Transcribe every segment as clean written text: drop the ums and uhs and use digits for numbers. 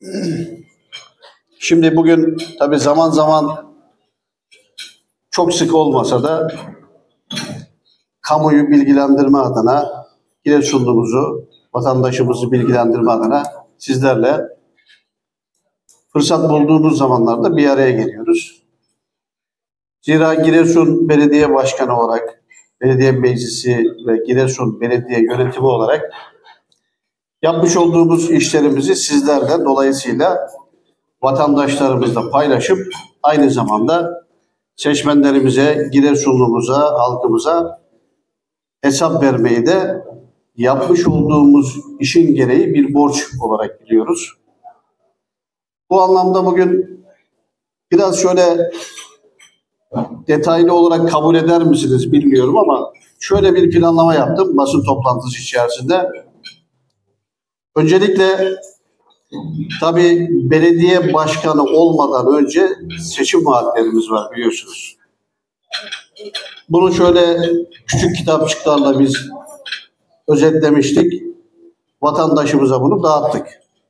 Şimdi bugün tabii zaman zaman çok sık olmasa da kamuoyu bilgilendirme adına Giresunlu'muzu, vatandaşımızı bilgilendirme adına sizlerle fırsat bulduğumuz zamanlarda bir araya geliyoruz. Zira Giresun Belediye Başkanı olarak, Belediye Meclisi ve Giresun Belediye Yönetimi olarak yapmış olduğumuz işlerimizi sizlerden dolayısıyla vatandaşlarımızla paylaşıp aynı zamanda seçmenlerimize, Giresunlu'muza, halkımıza hesap vermeyi de yapmış olduğumuz işin gereği bir borç olarak biliyoruz. Bu anlamda bugün biraz şöyle detaylı olarak kabul eder misiniz bilmiyorum ama şöyle bir planlama yaptım basın toplantısı içerisinde. Öncelikle tabii belediye başkanı olmadan önce seçim vaatlerimiz var biliyorsunuz. Bunu şöyle küçük kitapçıklarla biz özetlemiştik. Vatandaşımıza bunu dağıttık.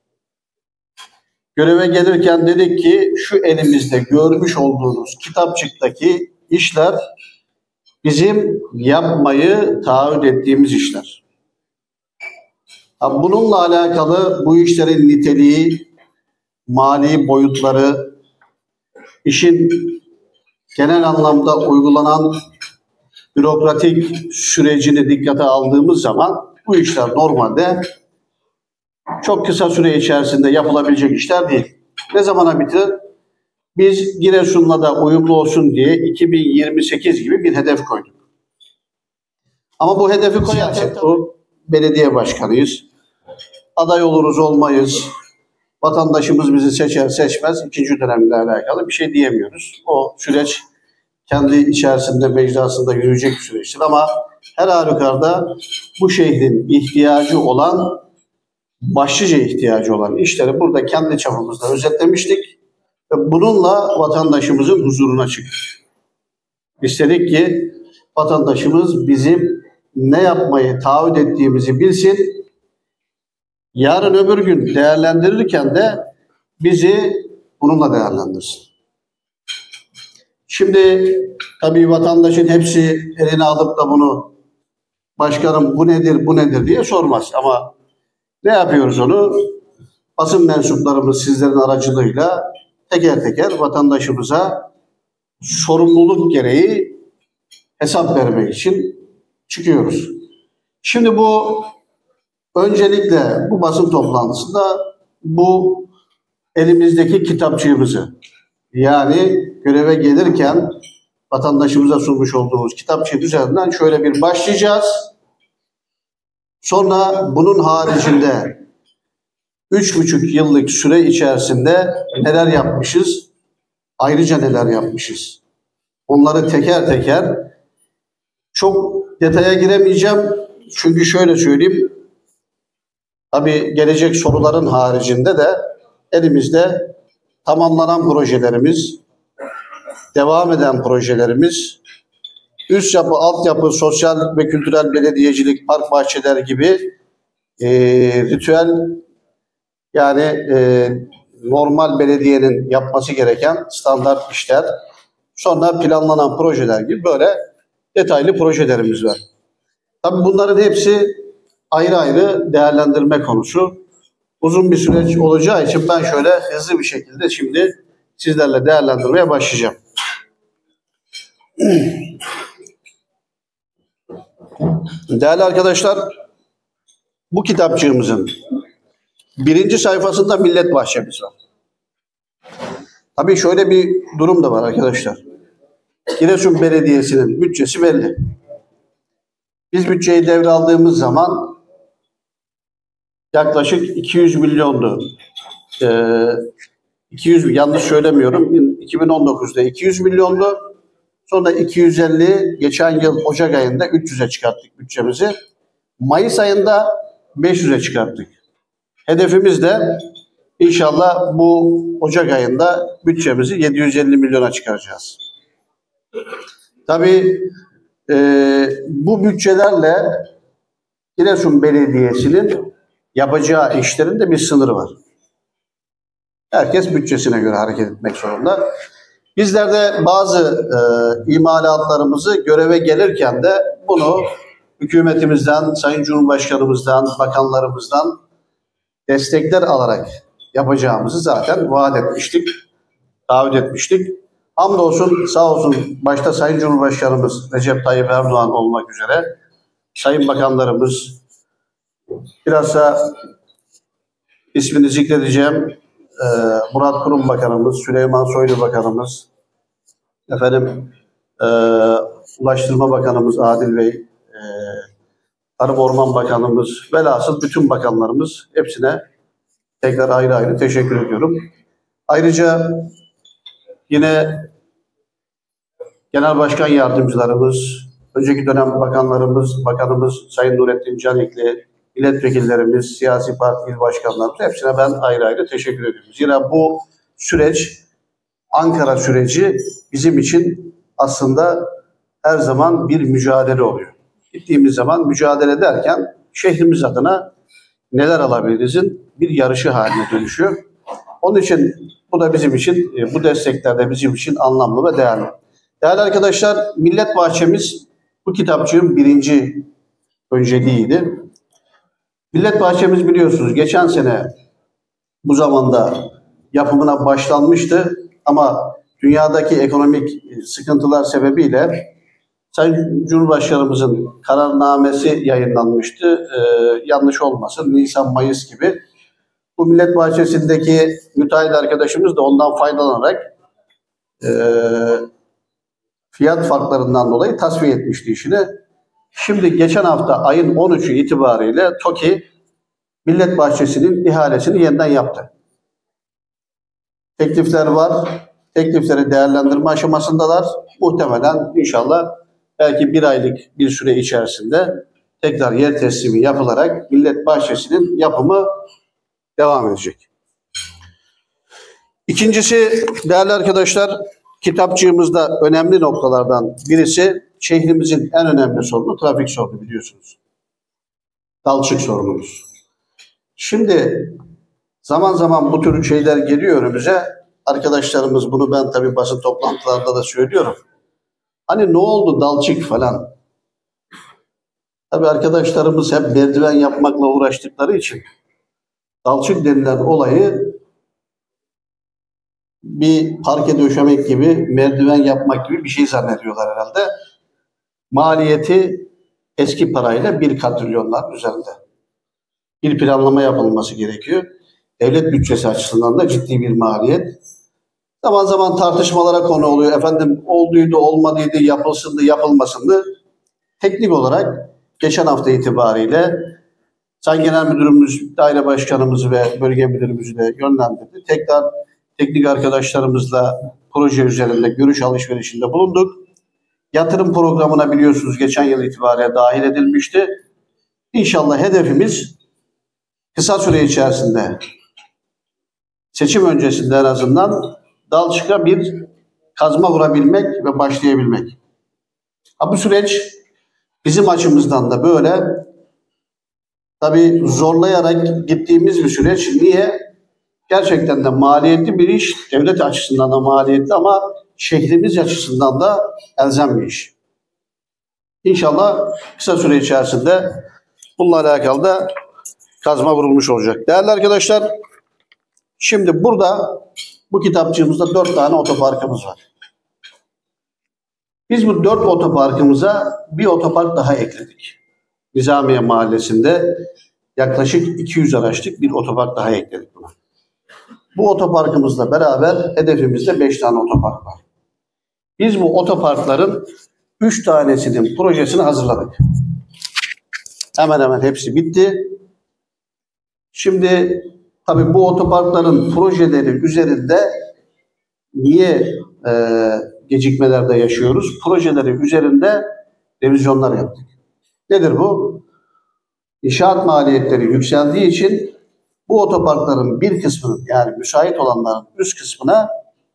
Göreve gelirken dedik ki şu elimizde görmüş olduğunuz kitapçıktaki işler bizim yapmayı taahhüt ettiğimiz işler. Bununla alakalı bu işlerin niteliği, mali boyutları, işin genel anlamda uygulanan bürokratik sürecini dikkate aldığımız zaman bu işler normalde çok kısa süre içerisinde yapılabilecek işler değil. Ne zamana bitirir? Biz Giresun'la da uyumlu olsun diye 2028 gibi bir hedef koyduk. Ama bu hedefi koyarken o belediye başkanıyız. Aday oluruz olmayız. Vatandaşımız bizi seçer seçmez ikinci dönemle alakalı bir şey diyemiyoruz. O süreç kendi içerisinde mecrasında yürüyecek bir süreçtir ama her halükarda bu şehrin ihtiyacı olan, başlıca ihtiyacı olan işleri burada kendi çapımızda özetlemiştik ve bununla vatandaşımızın huzuruna çıktık. İstedik ki vatandaşımız bizim ne yapmayı taahhüt ettiğimizi bilsin, yarın öbür gün değerlendirirken de bizi bununla değerlendirsin. Şimdi tabii vatandaşın hepsi eline alıp da bunu başkanım bu nedir, bu nedir diye sormaz. Ama ne yapıyoruz onu? Basın mensuplarımız sizlerin aracılığıyla teker teker vatandaşımıza sorumluluk gereği hesap vermek için çıkıyoruz. Şimdi bu öncelikle bu basın toplantısında bu elimizdeki kitapçığımızı yani göreve gelirken vatandaşımıza sunmuş olduğumuz kitapçık üzerinden şöyle bir başlayacağız. Sonra bunun haricinde 3,5 yıllık süre içerisinde neler yapmışız, ayrıca neler yapmışız. Onları teker teker çok detaya giremeyeceğim. Çünkü şöyle söyleyeyim, tabii gelecek soruların haricinde de elimizde tamamlanan projelerimiz, devam eden projelerimiz, üst yapı, altyapı, sosyal ve kültürel belediyecilik, park bahçeleri gibi ritüel yani normal belediyenin yapması gereken standart işler, sonra planlanan projeler gibi böyle detaylı projelerimiz var. Tabii bunların hepsi ayrı ayrı değerlendirme konusu. Uzun bir süreç olacağı için ben şöyle hızlı bir şekilde şimdi sizlerle değerlendirmeye başlayacağım. Değerli arkadaşlar, bu kitapçığımızın birinci sayfasında millet bahçemiz var. Tabii şöyle bir durum da var arkadaşlar. Giresun Belediyesi'nin bütçesi belli. Biz bütçeyi devraldığımız zaman yaklaşık 200 milyondu. 200 yanlış söylemiyorum. 2019'da 200 milyondu. Sonra 250, geçen yıl Ocak ayında 300'e çıkarttık bütçemizi. Mayıs ayında 500'e çıkarttık. Hedefimiz de inşallah bu Ocak ayında bütçemizi 750 milyona çıkaracağız. Tabii bu bütçelerle Giresun Belediyesi'nin yapacağı işlerin de bir sınırı var. Herkes bütçesine göre hareket etmek zorunda. Bizler de bazı imalatlarımızı göreve gelirken de bunu hükümetimizden, Sayın Cumhurbaşkanımızdan, bakanlarımızdan destekler alarak yapacağımızı zaten vaat etmiştik, taahhüt etmiştik. Hamdolsun, sağ olsun başta Sayın Cumhurbaşkanımız Recep Tayyip Erdoğan olmak üzere, Sayın Bakanlarımız, bilhassa ismini zikredeceğim, Murat Kurum Bakanımız, Süleyman Soylu Bakanımız, Ulaştırma Bakanımız Adil Bey, Tarım Orman Bakanımız, velhasıl bütün bakanlarımız, hepsine tekrar ayrı ayrı teşekkür ediyorum. Ayrıca yine Genel Başkan Yardımcılarımız, önceki dönem bakanımız Sayın Nurettin Canikli, milletvekillerimiz, siyasi parti il başkanlarımız, hepsine ben ayrı ayrı teşekkür ediyorum. Zira bu süreç, Ankara süreci bizim için aslında her zaman bir mücadele oluyor. Gittiğimiz zaman mücadele ederken şehrimiz adına neler alabilirizin bir yarışı haline dönüşüyor. Onun için bu da bizim için, bu destekler de bizim için anlamlı ve değerli. Değerli arkadaşlar, Millet Bahçemiz bu kitapçığın birinci önceliğiydi. Millet Bahçemiz biliyorsunuz geçen sene bu zamanda yapımına başlanmıştı ama dünyadaki ekonomik sıkıntılar sebebiyle Sayın Cumhurbaşkanımızın kararnamesi yayınlanmıştı. Yanlış olmasın, Nisan-Mayıs gibi. Bu Millet Bahçesi'ndeki müteahhit arkadaşımız da ondan faydalanarak fiyat farklarından dolayı tasfiye etmişti işini. Şimdi geçen hafta ayın 13'ü itibariyle TOKİ Millet Bahçesi'nin ihalesini yeniden yaptı. Teklifler var. Teklifleri değerlendirme aşamasındalar. Muhtemelen inşallah belki bir aylık bir süre içerisinde tekrar yer teslimi yapılarak Millet Bahçesi'nin yapımı devam edecek. İkincisi değerli arkadaşlar, kitapçığımızda önemli noktalardan birisi şehrimizin en önemli sorunu trafik sorunu biliyorsunuz. Dalçık sorunumuz. Şimdi zaman zaman bu tür şeyler geliyor önümüze. Arkadaşlarımız bunu ben tabii basın toplantılarında da söylüyorum. Hani ne oldu dalçık falan. Tabii arkadaşlarımız hep merdiven yapmakla uğraştıkları için dalçık denilen olayı bir parke döşemek gibi, merdiven yapmak gibi bir şey zannediyorlar herhalde. Maliyeti eski parayla 1 katrilyonlar üzerinde. Bir planlama yapılması gerekiyor. Devlet bütçesi açısından da ciddi bir maliyet. Zaman zaman tartışmalara konu oluyor. Efendim olduydu, olmadıydı, yapılsındı, yapılmasındı. Teknik olarak geçen hafta itibariyle Sayın Genel Müdürümüz, daire başkanımızı ve bölge müdürümüzü de yönlendirdi. Tekrar teknik arkadaşlarımızla proje üzerinde görüş alışverişinde bulunduk. Yatırım programına biliyorsunuz geçen yıl itibariyle dahil edilmişti. İnşallah hedefimiz kısa süre içerisinde, seçim öncesinde en azından dalçıka bir kazma vurabilmek ve başlayabilmek. Bu süreç bizim açımızdan da böyle tabii zorlayarak gittiğimiz bir süreç. Niye? Gerçekten de maliyetli bir iş, devlet açısından da maliyetli ama şehrimiz açısından da elzem bir iş. İnşallah kısa süre içerisinde bununla alakalı da kazma vurulmuş olacak. Değerli arkadaşlar, şimdi burada bu kitapçığımızda 4 tane otoparkımız var. Biz bu 4 otoparkımıza bir otopark daha ekledik. Nizamiye Mahallesi'nde yaklaşık 200 araçlık bir otopark daha ekledik buna. Bu otoparkımızla beraber hedefimizde 5 tane otopark var. Biz bu otoparkların 3 tanesinin projesini hazırladık. Hemen hemen hepsi bitti. Şimdi tabii bu otoparkların projeleri üzerinde niye gecikmelerde yaşıyoruz? Projeleri üzerinde revizyonlar yaptık. Nedir bu? İnşaat maliyetleri yükseldiği için bu otoparkların bir kısmının, yani müsait olanların üst kısmına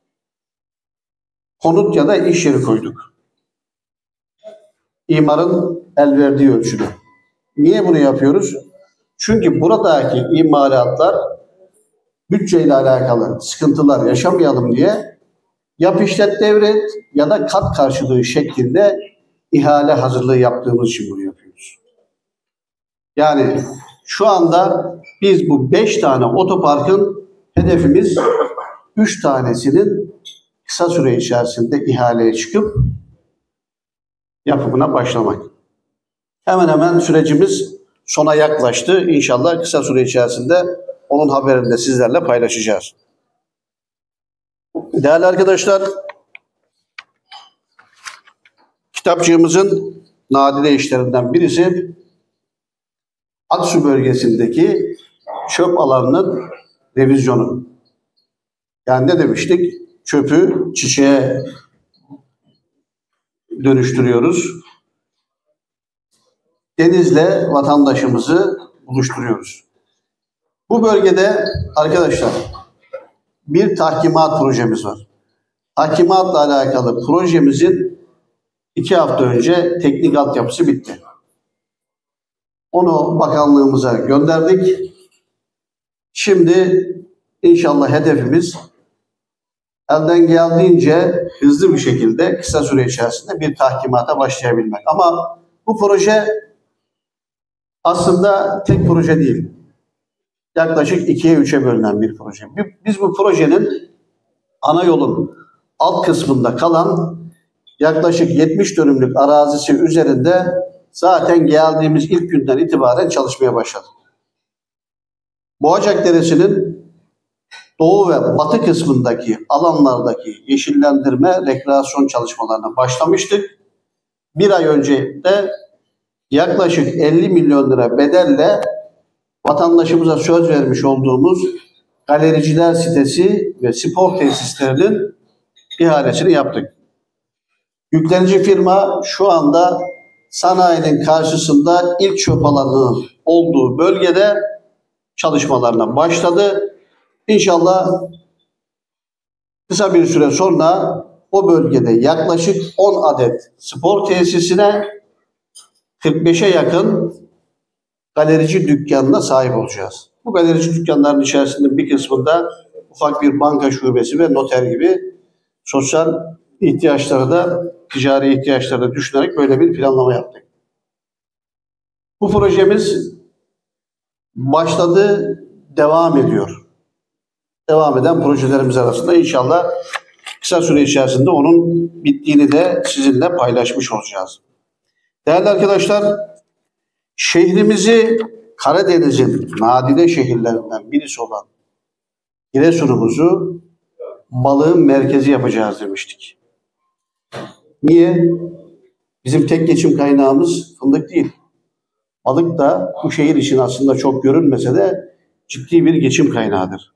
konut ya da iş yeri koyduk. İmarın el verdiği ölçüde. Niye bunu yapıyoruz? Çünkü buradaki imalatlar bütçeyle alakalı sıkıntılar yaşamayalım diye yap işlet devret ya da kat karşılığı şeklinde ihale hazırlığı yaptığımız için bunu yapıyoruz. Yani şu anda biz bu 5 tane otoparkın hedefimiz 3 tanesinin kısa süre içerisinde ihaleye çıkıp yapımına başlamak. Hemen hemen sürecimiz sona yaklaştı. İnşallah kısa süre içerisinde onun haberini de sizlerle paylaşacağız. Değerli arkadaşlar, kitapçığımızın nadide işlerinden birisi Aksu bölgesindeki çöp alanının revizyonu. Yani ne demiştik? Çöpü çiçeğe dönüştürüyoruz. Denizle vatandaşımızı buluşturuyoruz. Bu bölgede arkadaşlar bir tahkimat projemiz var. Tahkimatla alakalı projemizin 2 hafta önce teknik altyapısı bitti. Onu bakanlığımıza gönderdik. Şimdi inşallah hedefimiz elden geldiğince hızlı bir şekilde kısa süre içerisinde bir tahkimata başlayabilmek. Ama bu proje aslında tek proje değil. Yaklaşık 2'ye 3'e bölünen bir proje. Biz bu projenin ana yolun alt kısmında kalan yaklaşık 70 dönümlük arazisi üzerinde zaten geldiğimiz ilk günden itibaren çalışmaya başladık. Boğacak Deresi'nin doğu ve batı kısmındaki alanlardaki yeşillendirme, rekreasyon çalışmalarına başlamıştık. Bir ay önce de yaklaşık 50 milyon lira bedelle vatandaşımıza söz vermiş olduğumuz galericiler sitesi ve spor tesislerinin ihalesini yaptık. Yüklenici firma şu anda sanayinin karşısında ilk çöp alanının olduğu bölgede çalışmalarına başladı. İnşallah kısa bir süre sonra o bölgede yaklaşık 10 adet spor tesisine 45'e yakın galerici dükkanına sahip olacağız. Bu galerici dükkanların içerisinde bir kısmında ufak bir banka şubesi ve noter gibi sosyal ihtiyaçları da, ticari ihtiyaçları da düşünerek böyle bir planlama yaptık. Bu projemiz başladı, devam ediyor. Devam eden projelerimiz arasında inşallah kısa süre içerisinde onun bittiğini de sizinle paylaşmış olacağız. Değerli arkadaşlar, şehrimizi Karadeniz'in nadide şehirlerinden birisi olan Giresun'umuzu balığın merkezi yapacağız demiştik. Niye? Bizim tek geçim kaynağımız fındık değil. Balık da bu şehir için aslında çok görünmese de ciddi bir geçim kaynağıdır.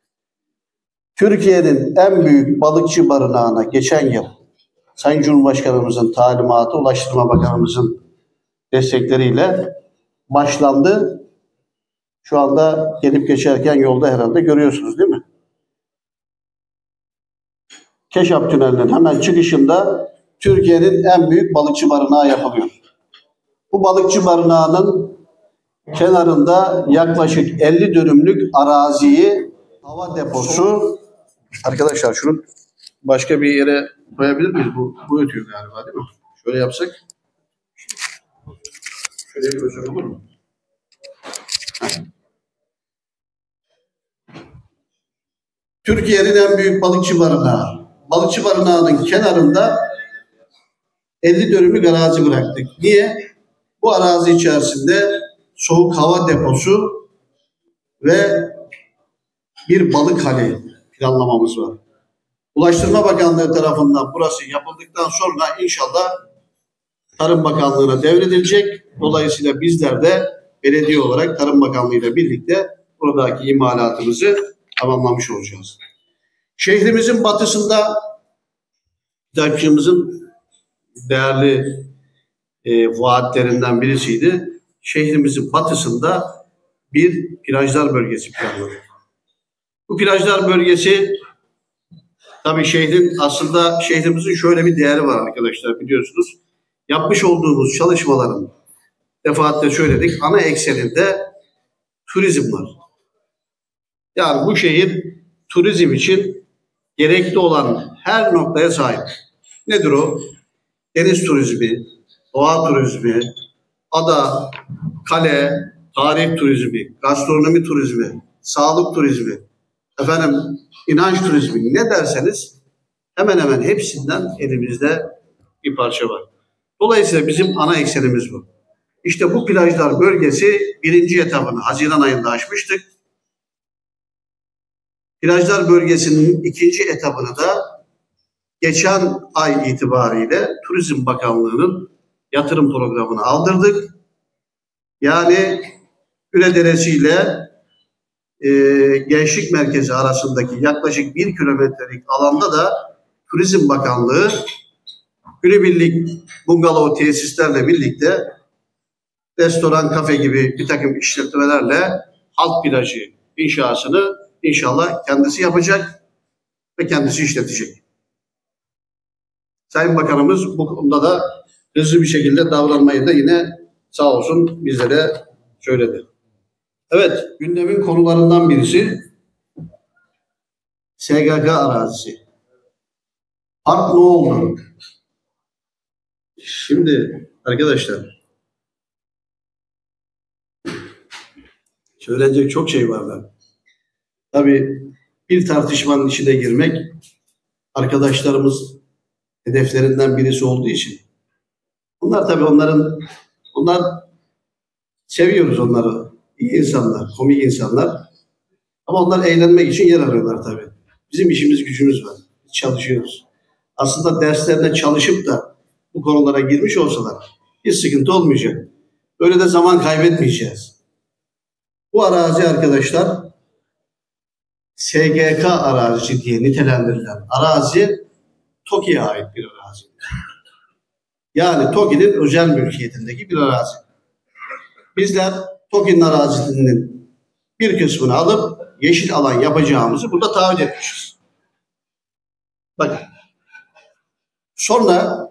Türkiye'nin en büyük balıkçı barınağına geçen yıl Sayın Cumhurbaşkanımızın talimatı, Ulaştırma Bakanımızın destekleriyle başlandı. Şu anda gelip geçerken yolda herhalde görüyorsunuz değil mi? Keşap Tüneli'nin hemen çıkışında Türkiye'nin en büyük balıkçı barınağı yapılıyor. Bu balıkçı barınağının kenarında yaklaşık 50 dönümlük araziyi hava deposu. Arkadaşlar şunu başka bir yere koyabilir miyiz? Bu ötüyor galiba değil mi? Şöyle yapsak. Şöyle bir özel olur mu? Türkiye'nin en büyük balıkçı barınağı. Balıkçı barınağının kenarında 50 dönümlük arazi bıraktık. Niye? Bu arazi içerisinde soğuk hava deposu ve bir balık hali planlamamız var. Ulaştırma Bakanlığı tarafından burası yapıldıktan sonra inşallah Tarım Bakanlığı'na devredilecek. Dolayısıyla bizler de belediye olarak Tarım Bakanlığı ile birlikte buradaki imalatımızı tamamlamış olacağız. Şehrimizin batısında kitapçığımızın değerli vaatlerinden birisiydi. Şehrimizin batısında bir plajlar bölgesi planladık. Bu plajlar bölgesi tabii aslında şehrimizin şöyle bir değeri var arkadaşlar biliyorsunuz. Yapmış olduğumuz çalışmaların defaatle söyledik ana ekseninde turizm var. Yani bu şehir turizm için gerekli olan her noktaya sahip. Nedir o? Deniz turizmi, doğa turizmi, ada, kale, tarih turizmi, gastronomi turizmi, sağlık turizmi, inanç turizmi, ne derseniz hemen hemen hepsinden elimizde bir parça var. Dolayısıyla bizim ana eksenimiz bu. İşte bu plajlar bölgesi birinci etabını Haziran ayında açmıştık. Plajlar bölgesinin ikinci etabını da geçen ay itibariyle Turizm Bakanlığı'nın yatırım programına aldırdık. Yani Ürederesi ile Gençlik Merkezi arasındaki yaklaşık 1 kilometrelik alanda da Turizm Bakanlığı günübirlik bungalov tesislerle birlikte restoran, kafe gibi bir takım işletmelerle halk plajı inşasını inşallah kendisi yapacak ve kendisi işletecek. Sayın Bakanımız bu konuda da hızlı bir şekilde davranmayı da yine sağ olsun bizlere söyledi. Evet, gündemin konularından birisi SGK arazisi. Park ne oldu? Şimdi arkadaşlar, söylenecek çok şey var da. Tabii bir tartışmanın içine girmek arkadaşlarımız hedeflerinden birisi olduğu için. Bunlar tabii onlar seviyoruz onları. İyi insanlar, komik insanlar. Ama onlar eğlenmek için yer arıyorlar tabii. Bizim işimiz gücümüz var. Çalışıyoruz. Aslında derslerine çalışıp da bu konulara girmiş olsalar hiç sıkıntı olmayacak. Böyle de zaman kaybetmeyeceğiz. Bu arazi arkadaşlar SGK arazisi diye nitelendirilen arazi TOKİ'ye ait bir arazi. Yani TOKİ'nin özel mülkiyetindeki bir arazi. Bizler TOKİ'nin arazisinin bir kısmını alıp yeşil alan yapacağımızı burada taahhüt etmişiz. Bakın. Sonra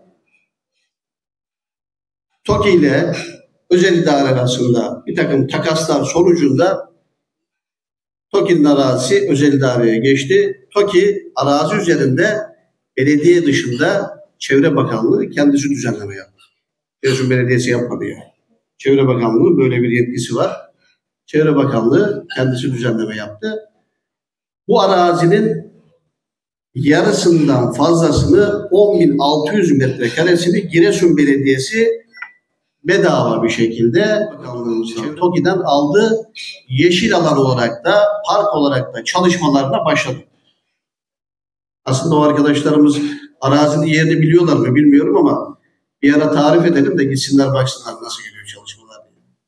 TOKİ ile özel idare arasında bir takım takaslar sonucunda TOKİ'nin arazisi özel idareye geçti. TOKİ arazi üzerinde belediye dışında Çevre Bakanlığı kendisi düzenleme yaptı. Giresun Belediyesi yapmadı yani. Çevre Bakanlığı böyle bir yetkisi var. Çevre Bakanlığı kendisi düzenleme yaptı. Bu arazinin yarısından fazlasını 10.600 metrekaresini Giresun Belediyesi bedava bir şekilde Bakanlığımızın TOKİ'den aldı. Yeşil alan olarak da park olarak da çalışmalarına başladı. Aslında o arkadaşlarımız arazinin yerini biliyorlar mı bilmiyorum ama bir ara tarif edelim de gitsinler baksınlar nasıl gidiyor çalışmalar.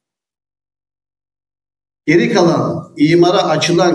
Geri kalan imara açılan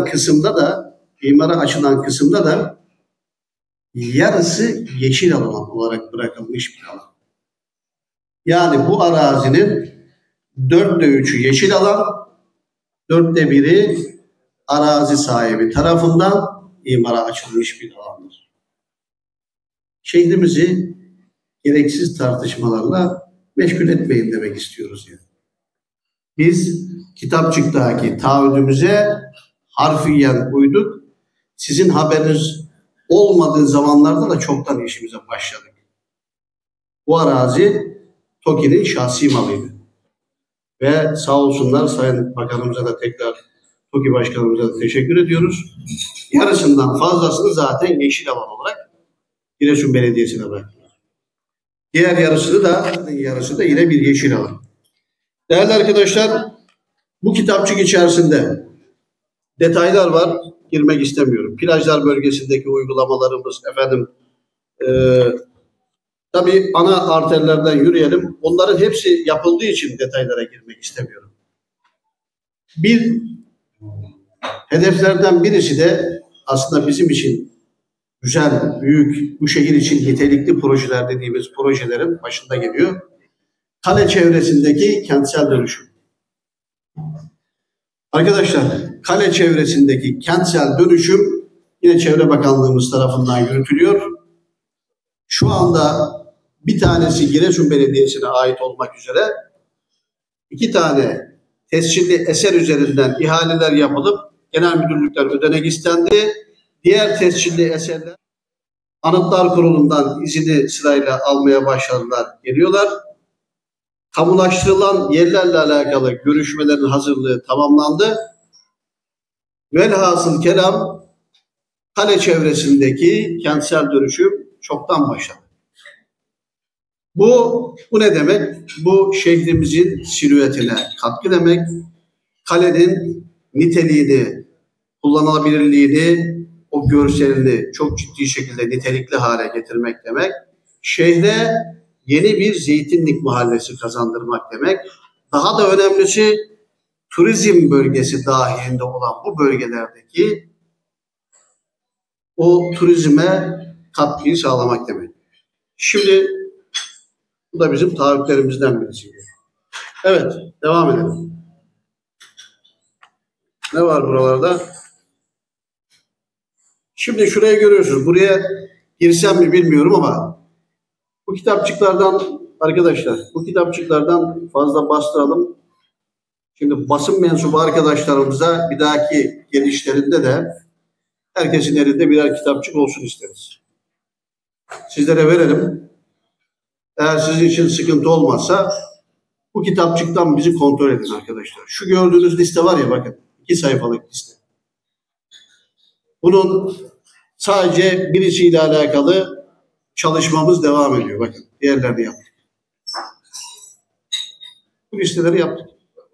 kısımda da yarısı yeşil alan olarak bırakılmış bir alan. Yani bu arazinin 3/4'ü yeşil alan, 1/4'ü arazi sahibi tarafından imara açılmış bir alandır. Şehrimizi gereksiz tartışmalarla meşgul etmeyin demek istiyoruz yani. Biz kitapçıktaki taahhüdümüze harfiyen uyduk. Sizin haberiniz olmadığı zamanlarda da çoktan işimize başladık. Bu arazi TOKİ'nin şahsi malıydı. Ve sağ olsunlar Sayın Bakanımıza da tekrar TOKİ Başkanımıza da teşekkür ediyoruz. Yarısından fazlasını zaten yeşil alan olarak Giresun Belediyesi'ne bıraktılar. Diğer yarısı da yine bir yeşil alan. Değerli arkadaşlar, bu kitapçık içerisinde detaylar var. Girmek istemiyorum. Plajlar bölgesindeki uygulamalarımız, tabii ana arterlerden yürüyelim. Onların hepsi yapıldığı için detaylara girmek istemiyorum. Bir hedeflerden birisi de aslında bizim için güzel, büyük, bu şehir için nitelikli projeler dediğimiz projelerin başında geliyor. Kale çevresindeki kentsel dönüşüm. Arkadaşlar, kale çevresindeki kentsel dönüşüm yine Çevre Bakanlığımız tarafından yürütülüyor. Şu anda bir tanesi Giresun Belediyesi'ne ait olmak üzere 2 tane tescilli eser üzerinden ihaleler yapılıp genel müdürlükler ödenek istendi. Diğer tescilli eserler Anıtlar Kurulu'ndan izini sırayla almaya başladılar, geliyorlar. Kamulaştırılan yerlerle alakalı görüşmelerin hazırlığı tamamlandı. Velhasıl kelam kale çevresindeki kentsel dönüşüm çoktan başladı. Bu ne demek? Bu şehrimizin silüetine katkı demek. Kalenin niteliğini, kullanılabilirliğini, o görselini çok ciddi şekilde nitelikli hale getirmek demek. Şehre yeni bir zeytinlik mahallesi kazandırmak demek. Daha da önemlisi turizm bölgesi dahilinde olan bu bölgelerdeki o turizme katkıyı sağlamak demek. Şimdi bu da bizim taahhütlerimizden birisi. Evet, devam edelim. Ne var buralarda? Şimdi şurayı görüyorsunuz. Buraya girsem mi bilmiyorum ama bu kitapçıklardan arkadaşlar, bu kitapçıklardan fazla bastıralım. Şimdi basın mensubu arkadaşlarımıza bir dahaki gelişlerinde de herkesin elinde birer kitapçık olsun isteriz. Sizlere verelim. Eğer sizin için sıkıntı olmazsa bu kitapçıktan bizi kontrol edin arkadaşlar. Şu gördüğünüz liste var ya, bakın 2 sayfalık liste. Bunun sadece birisiyle alakalı çalışmamız devam ediyor. Bakın diğerlerini yaptık. Bu listeleri yaptık.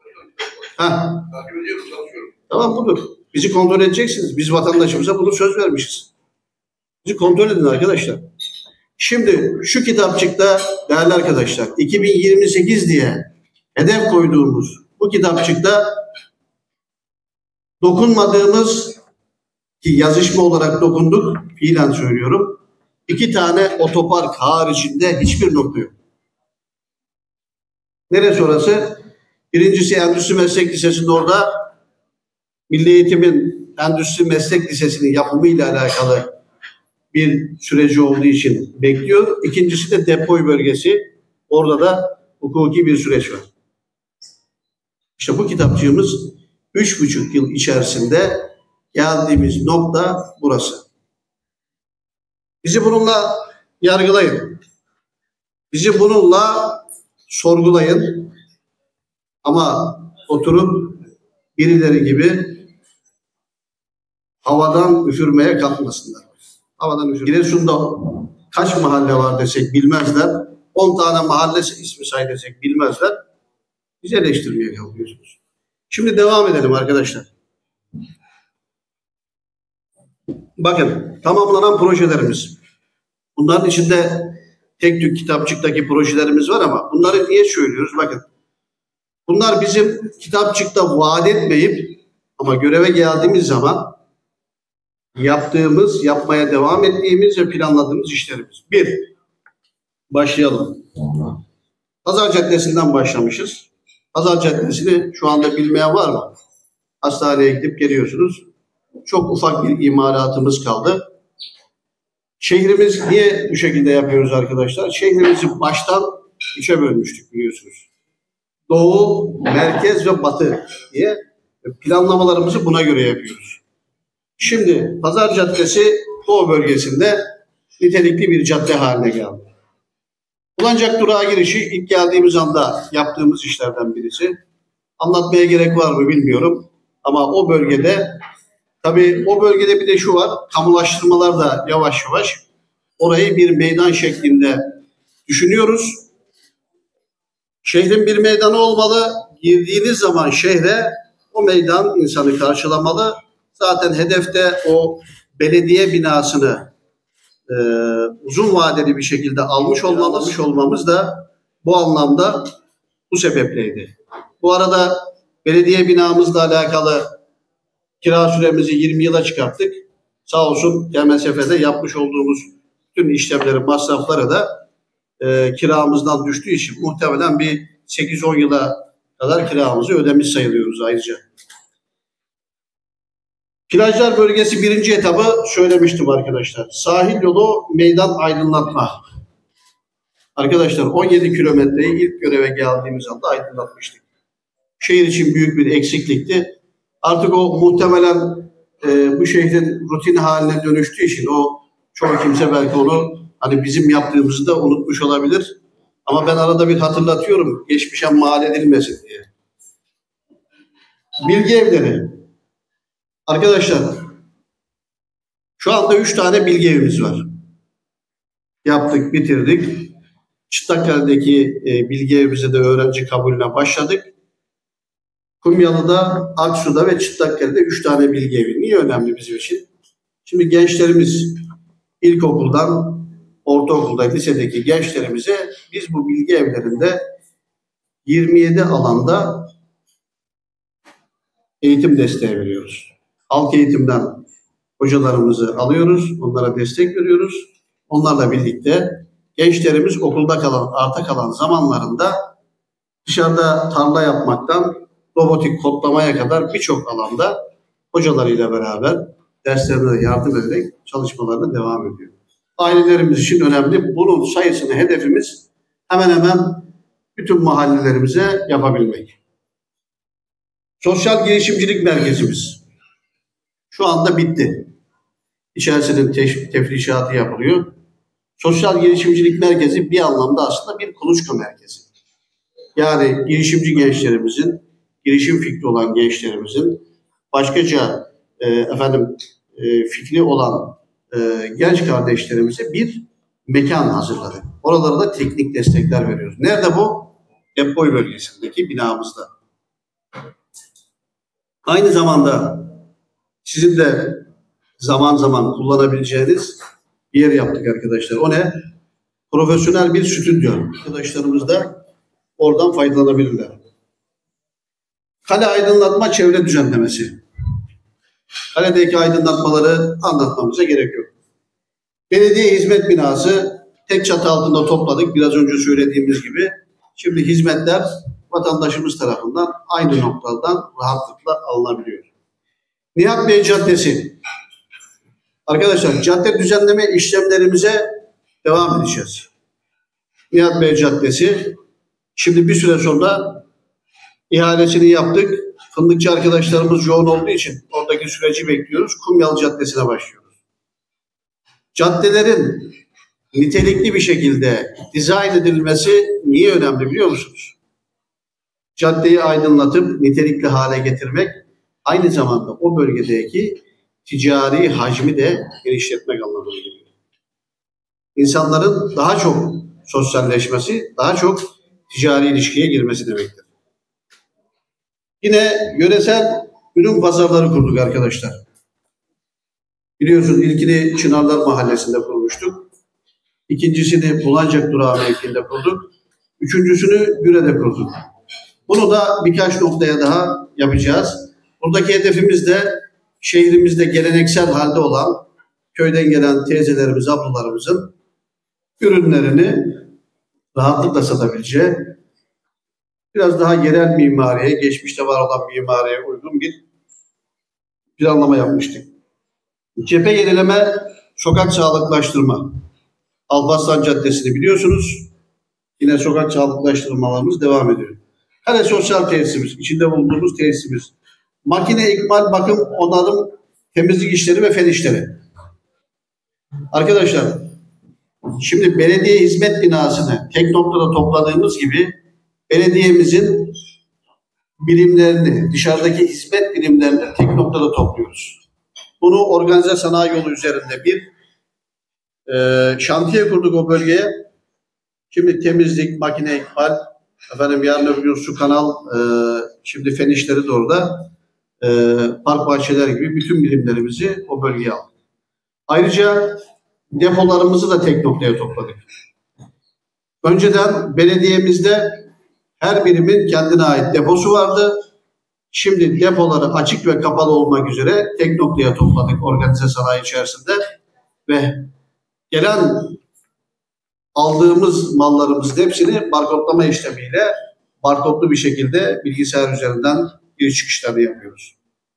Takip ediyorum, çalışıyorum. Tamam, budur. Bizi kontrol edeceksiniz. Biz vatandaşımıza bunu söz vermişiz. Bizi kontrol edin arkadaşlar. Şimdi şu kitapçıkta değerli arkadaşlar 2028 diye hedef koyduğumuz bu kitapçıkta dokunmadığımız, ki yazışma olarak dokunduk, fiilen söylüyorum, 2 tane otopark haricinde hiçbir nokta yok. Neresi orası? Birincisi Endüstri Meslek Lisesi'nin orada Milli Eğitim'in Endüstri Meslek Lisesi'nin yapımıyla alakalı bir süreci olduğu için bekliyor. İkincisi de Depoy bölgesi. Orada da hukuki bir süreç var. İşte bu kitapçığımız 3,5 yıl içerisinde geldiğimiz nokta burası. Bizi bununla yargılayın. Bizi bununla sorgulayın. Ama oturup birileri gibi havadan üfürmeye kalkmasınlar. Havadan üfürmeye. Giresun'da kaç mahalle var desek bilmezler. 10 tane mahalle ismi say desek bilmezler. Bizi eleştirmeye kalkıyorsunuz. Şimdi devam edelim arkadaşlar. Bakın tamamlanan projelerimiz. Bunların içinde tek tük kitapçıktaki projelerimiz var ama bunları niye söylüyoruz? Bakın. Bunlar bizim kitapçıkta vaat etmeyip ama göreve geldiğimiz zaman yaptığımız, yapmaya devam ettiğimiz ve planladığımız işlerimiz. 1. Başlayalım. Pazar Caddesi'nden başlamışız. Pazar Caddesi'ni şu anda bilmeyen var mı? Hastaneye gidip geliyorsunuz. Çok ufak bir imalatımız kaldı. Şehrimiz niye bu şekilde yapıyoruz arkadaşlar? Şehrimizi baştan 3'e bölmüştük biliyorsunuz. Doğu, merkez ve batı diye planlamalarımızı buna göre yapıyoruz. Şimdi Pazar Caddesi Doğu bölgesinde nitelikli bir cadde haline geldi. Ulancak durağa girişi ilk geldiğimiz anda yaptığımız işlerden birisi. Anlatmaya gerek var mı bilmiyorum. Ama o bölgede, tabii o bölgede bir de şu var, kamulaştırmalar da yavaş yavaş orayı bir meydan şeklinde düşünüyoruz. Şehrin bir meydanı olmalı. Girdiğiniz zaman şehre o meydan insanı karşılamalı. Zaten hedefte o belediye binasını uzun vadeli bir şekilde almış olmamız da bu anlamda bu sebepleydi. Bu arada belediye binamızla alakalı kira süremizi 20 yıla çıkarttık. Sağ olsun TMSF'de yapmış olduğumuz tüm işlemlerin masrafları da kiramızdan düştüğü için muhtemelen bir 8-10 yıla kadar kiramızı ödemiş sayılıyoruz ayrıca. Plajlar bölgesi 1. etabı söylemiştim arkadaşlar. Sahil yolu meydan aydınlatma. Arkadaşlar 17 kilometreyi ilk göreve geldiğimiz anda aydınlatmıştık. Şehir için büyük bir eksiklikti. Artık o muhtemelen bu şehrin rutin haline dönüştüğü için o çoğu kimse belki onu hani bizim yaptığımızı da unutmuş olabilir. Ama ben arada bir hatırlatıyorum geçmişe mal edilmesin diye. Bilgi evleri. Arkadaşlar şu anda 3 tane bilgi evimiz var. Yaptık, bitirdik. Çıtlakkale'deki bilgi evimize de öğrenci kabulüne başladık. Kumyalı'da, Aksu'da ve Çıtlakkale'de 3 tane bilgi evi. Niye önemli bizim için? Şimdi gençlerimiz ilkokuldan, ortaokulda, lisedeki gençlerimize biz bu bilgi evlerinde 27 alanda eğitim desteği veriyoruz. Halk eğitimden hocalarımızı alıyoruz, onlara destek veriyoruz. Onlarla birlikte gençlerimiz okulda kalan, arta kalan zamanlarında dışarıda tarla yapmaktan robotik kodlamaya kadar birçok alanda hocalarıyla beraber derslerine yardım ederek çalışmalarına devam ediyor. Ailelerimiz için önemli. Bunun sayısını hedefimiz hemen hemen bütün mahallelerimize yapabilmek. Sosyal girişimcilik merkezimiz şu anda bitti. İçerisinin tefrişatı yapılıyor. Sosyal girişimcilik merkezi bir anlamda aslında bir kuluçka merkezi. Yani girişimci gençlerimizin, girişim fikri olan gençlerimizin, başkaca fikri olan genç kardeşlerimize bir mekan hazırladık. Oralara da teknik destekler veriyoruz. Nerede bu? Depoy bölgesindeki binamızda. Aynı zamanda sizin de zaman zaman kullanabileceğiniz bir yer yaptık arkadaşlar. O ne? Profesyonel bir stüdyo. Arkadaşlarımız da oradan faydalanabilirler. Kale aydınlatma çevre düzenlemesi. Kaledeki aydınlatmaları anlatmamıza gerek yok. Belediye hizmet binası tek çatı altında topladık. Biraz önce söylediğimiz gibi. Şimdi hizmetler vatandaşımız tarafından aynı noktadan rahatlıkla alınabiliyor. Nihat Bey Caddesi. Arkadaşlar cadde düzenleme işlemlerimize devam edeceğiz. Nihat Bey Caddesi. Şimdi bir süre sonra ihalesini yaptık. Fındıkçı arkadaşlarımız yoğun olduğu için oradaki süreci bekliyoruz. Kumyalı Caddesi'ne başlıyoruz. Caddelerin nitelikli bir şekilde dizayn edilmesi niye önemli biliyor musunuz? Caddeyi aydınlatıp nitelikli hale getirmek aynı zamanda o bölgedeki ticari hacmi de genişletmek anlamına geliyor. İnsanların daha çok sosyalleşmesi, daha çok ticari ilişkiye girmesi demektir. Yine yöresel ürün pazarları kurduk arkadaşlar. Biliyorsunuz ilkini Çınarlar Mahallesi'nde kurmuştuk. İkincisini Bulancak Durağı mevkiinde kurduk. Üçüncüsünü Güre'de kurduk. Bunu da birkaç noktaya daha yapacağız. Buradaki hedefimiz de şehrimizde geleneksel halde olan köyden gelen teyzelerimiz, ablalarımızın ürünlerini rahatlıkla satabileceği, biraz daha yerel mimariye, geçmişte var olan mimariye uygun bir planlama yapmıştık. Cephe yenileme, sokak sağlıklaştırma. Alparslan Caddesi'ni biliyorsunuz. Yine sokak sağlıklaştırmalarımız devam ediyor. Kale sosyal tesisimiz, içinde bulunduğumuz tesisimiz. Makine, ikmal, bakım, onarım, temizlik işleri ve fen işleri. Arkadaşlar, şimdi belediye hizmet binasını tek noktada topladığımız gibi belediyemizin birimlerini, dışarıdaki hizmet birimlerini tek noktada topluyoruz. Bunu organize sanayi yolu üzerinde bir şantiye kurduk o bölgeye. Şimdi temizlik, makine, ikmal, yarın öbür gün su kanal, şimdi fen işleri de orada. Park bahçeler gibi bütün birimlerimizi o bölgeye aldık. Ayrıca depolarımızı da tek noktaya topladık. Önceden belediyemizde her birimin kendine ait deposu vardı. Şimdi depoları açık ve kapalı olmak üzere tek noktaya topladık organize sanayi içerisinde ve gelen aldığımız mallarımızın hepsini barkodlama işlemiyle barkodlu bir şekilde bilgisayar üzerinden giriş çıkışlarını yapıyoruz.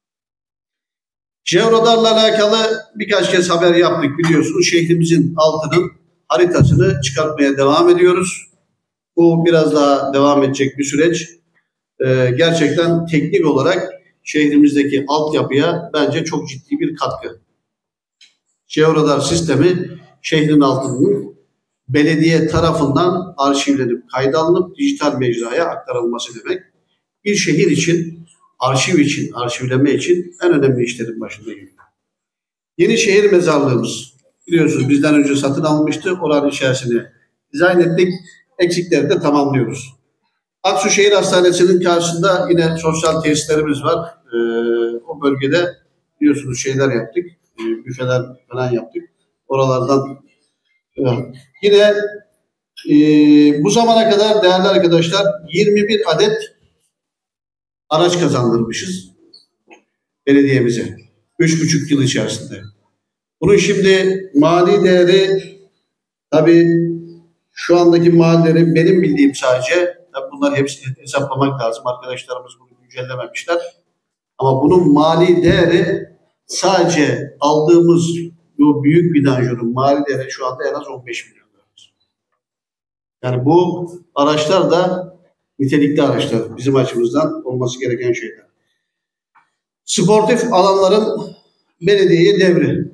Georadarla alakalı birkaç kez haber yaptık biliyorsunuz. Şehrimizin altının haritasını çıkartmaya devam ediyoruz. Bu biraz daha devam edecek bir süreç. Gerçekten teknik olarak şehrimizdeki altyapıya bence çok ciddi bir katkı. Georadar sistemi şehrin altının belediye tarafından arşivlenip kayda alınıp dijital mecraya aktarılması demek. Bir şehir için, arşiv için, arşivleme için en önemli işlerin başında geliyor. Yenişehir mezarlığımız. Biliyorsunuz bizden önce satın almıştı. Oranın içerisine dizayn ettik. Eksikleri de tamamlıyoruz. Aksuşehir Hastanesi'nin karşısında yine sosyal tesislerimiz var. O bölgede biliyorsunuz şeyler yaptık. Büfeler falan yaptık. Oralardan yine bu zamana kadar değerli arkadaşlar 21 adet araç kazandırmışız belediyemize. 3,5 yıl içerisinde. Bunun şimdi mali değeri tabii şu andaki malileri benim bildiğim sadece, bunları hepsini hesaplamak lazım. Arkadaşlarımız bunu güncellememişler. Ama bunun mali değeri sadece aldığımız bu büyük bidanjörün mali değeri şu anda en az 15 milyon lira. Yani bu araçlar da nitelikli araçlar. Bizim açımızdan olması gereken şeyler. Sportif alanların belediyeye devri.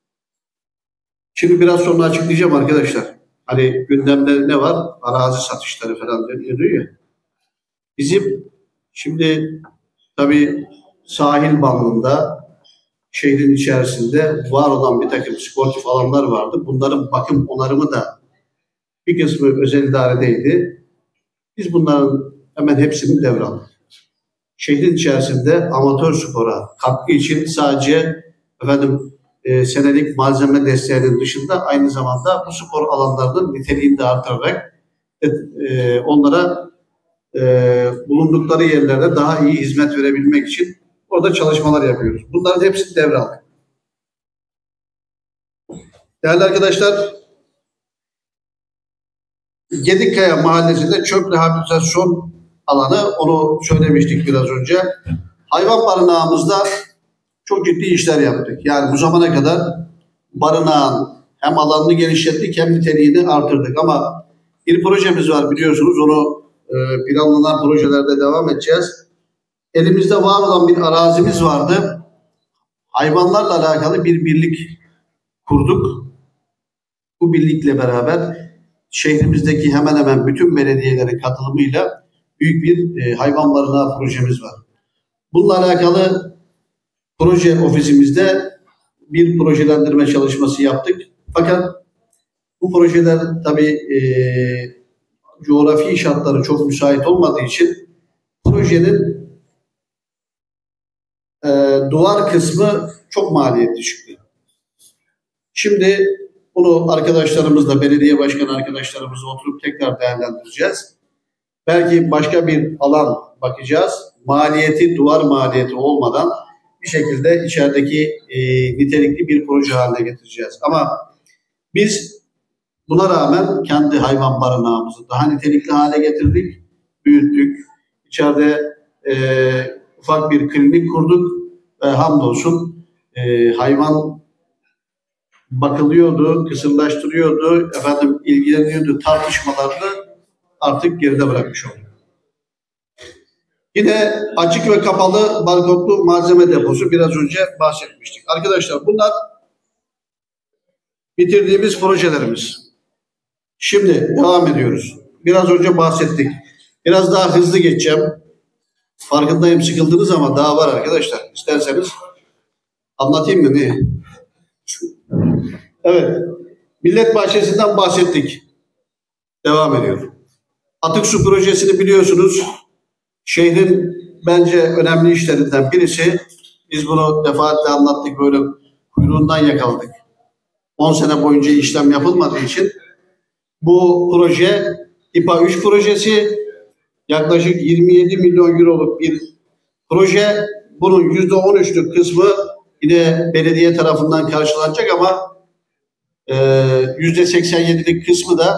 Şimdi biraz sonra açıklayacağım arkadaşlar. Hani gündemde ne var? Arazi satışları falan deniyor ya. Bizim şimdi tabii sahil bandında şehrin içerisinde var olan bir takım sportif alanlar vardı. Bunların bakım onarımı da bir kısmı özel idaredeydi. Biz bunların hemen hepsini devraldık. Şehrin içerisinde amatör spora katkı için sadece senelik malzeme desteğinin dışında aynı zamanda bu spor alanlarının niteliğini de artırarak onlara bulundukları yerlerde daha iyi hizmet verebilmek için orada çalışmalar yapıyoruz. Bunların hepsini devraldık. Değerli arkadaşlar, Gedikkaya Mahallesi'nde çöp rehabilitasyon alanı, onu söylemiştik biraz önce. Hayvan barınağımızda çok ciddi işler yaptık. Yani bu zamana kadar barınağın hem alanını genişlettik hem niteliğini artırdık. Ama bir projemiz var biliyorsunuz, onu planlanan projelerde devam edeceğiz. Elimizde var olan bir arazimiz vardı. Hayvanlarla alakalı bir birlik kurduk. Bu birlikle beraber şehrimizdeki hemen hemen bütün belediyelerin katılımıyla büyük bir hayvan barınağı projemiz var. Bununla alakalı proje ofisimizde bir projelendirme çalışması yaptık. Fakat bu projeler tabii coğrafi şartları çok müsait olmadığı için projenin duvar kısmı çok maliyetli çıktı. Şimdi bunu arkadaşlarımızla, belediye başkanı arkadaşlarımızla oturup tekrar değerlendireceğiz. Belki başka bir alan bakacağız. Maliyeti, duvar maliyeti olmadan bir şekilde içerideki nitelikli bir proje haline getireceğiz. Ama biz buna rağmen kendi hayvan barınağımızı daha nitelikli hale getirdik, büyüttük. İçeride ufak bir klinik kurduk ve hamdolsun hayvan bakılıyordu, kısırlaştırıyordu, ilgileniyordu, tartışmalarını artık geride bırakmış olduk. Yine açık ve kapalı barkodlu malzeme deposu, biraz önce bahsetmiştik. Arkadaşlar bunlar bitirdiğimiz projelerimiz. Şimdi devam ediyoruz. Biraz önce bahsettik. Biraz daha hızlı geçeceğim. Farkındayım, sıkıldınız ama daha var arkadaşlar. İsterseniz anlatayım mı? Ne? Evet. Millet Bahçesi'nden bahsettik. Devam ediyor. Atık su projesini biliyorsunuz. Şehrin bence önemli işlerinden birisi. Biz bunu defaatle anlattık, böyle kuyruğundan yakaladık. 10 sene boyunca işlem yapılmadığı için bu proje İPA 3 projesi, yaklaşık 27 milyon euroluk bir proje. Bunun %13'lük kısmı yine belediye tarafından karşılanacak ama %87'lik kısmı da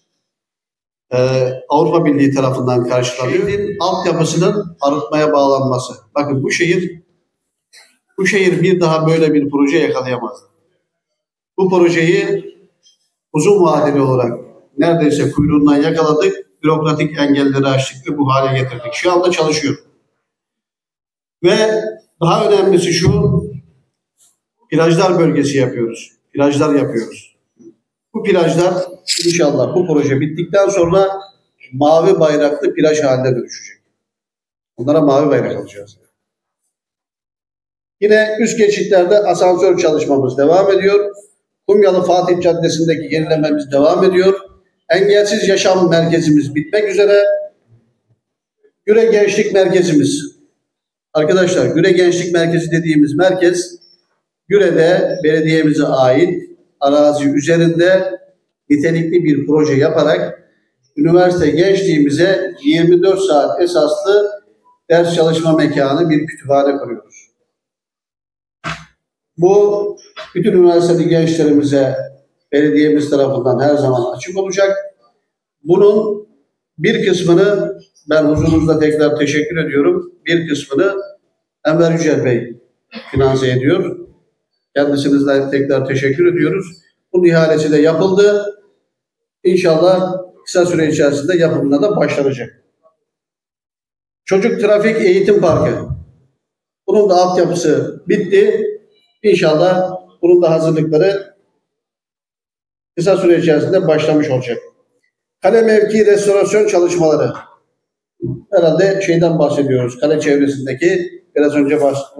Avrupa Birliği tarafından karşılanıyor. Şehrin altyapısının arıtmaya bağlanması. Bakın bu şehir bir daha böyle bir proje yakalayamazdı. Bu projeyi uzun vadeli olarak neredeyse kuyruğundan yakaladık. Bürokratik engelleri aştık ve bu hale getirdik. Şu anda çalışıyor. Ve daha önemlisi şu, plajlar bölgesi yapıyoruz. Plajlar yapıyoruz. Bu plajlar inşallah bu proje bittikten sonra mavi bayraklı plaj haline dönüşecek. Onlara mavi bayrak alacağız. Yine üst geçitlerde asansör çalışmamız devam ediyor. Kumyalı Fatih Caddesi'ndeki yenilememiz devam ediyor. Engelsiz Yaşam Merkezimiz bitmek üzere. Güre Gençlik Merkezimiz. Arkadaşlar, Güre Gençlik Merkezi dediğimiz merkez, Güre'de belediyemize ait arazi üzerinde nitelikli bir proje yaparak üniversite gençliğimize 24 saat esaslı ders çalışma mekanı, bir kütüphane kuruyoruz. Bu bütün üniversiteli gençlerimize belediyemiz tarafından her zaman açık olacak. Bunun bir kısmını ben huzurunuzda tekrar teşekkür ediyorum. Bir kısmını Enver Yücel Bey finanse ediyor. Kendisine tekrar teşekkür ediyoruz. Bunun ihalesi de yapıldı. İnşallah kısa süre içerisinde yapımına da başlanacak. Çocuk Trafik Eğitim Parkı. Bunun da altyapısı bitti. İnşallah bunun da hazırlıkları kısa süre içerisinde başlamış olacak. Kale mevki restorasyon çalışmaları. Herhalde şeyden bahsediyoruz. Kale çevresindeki biraz önce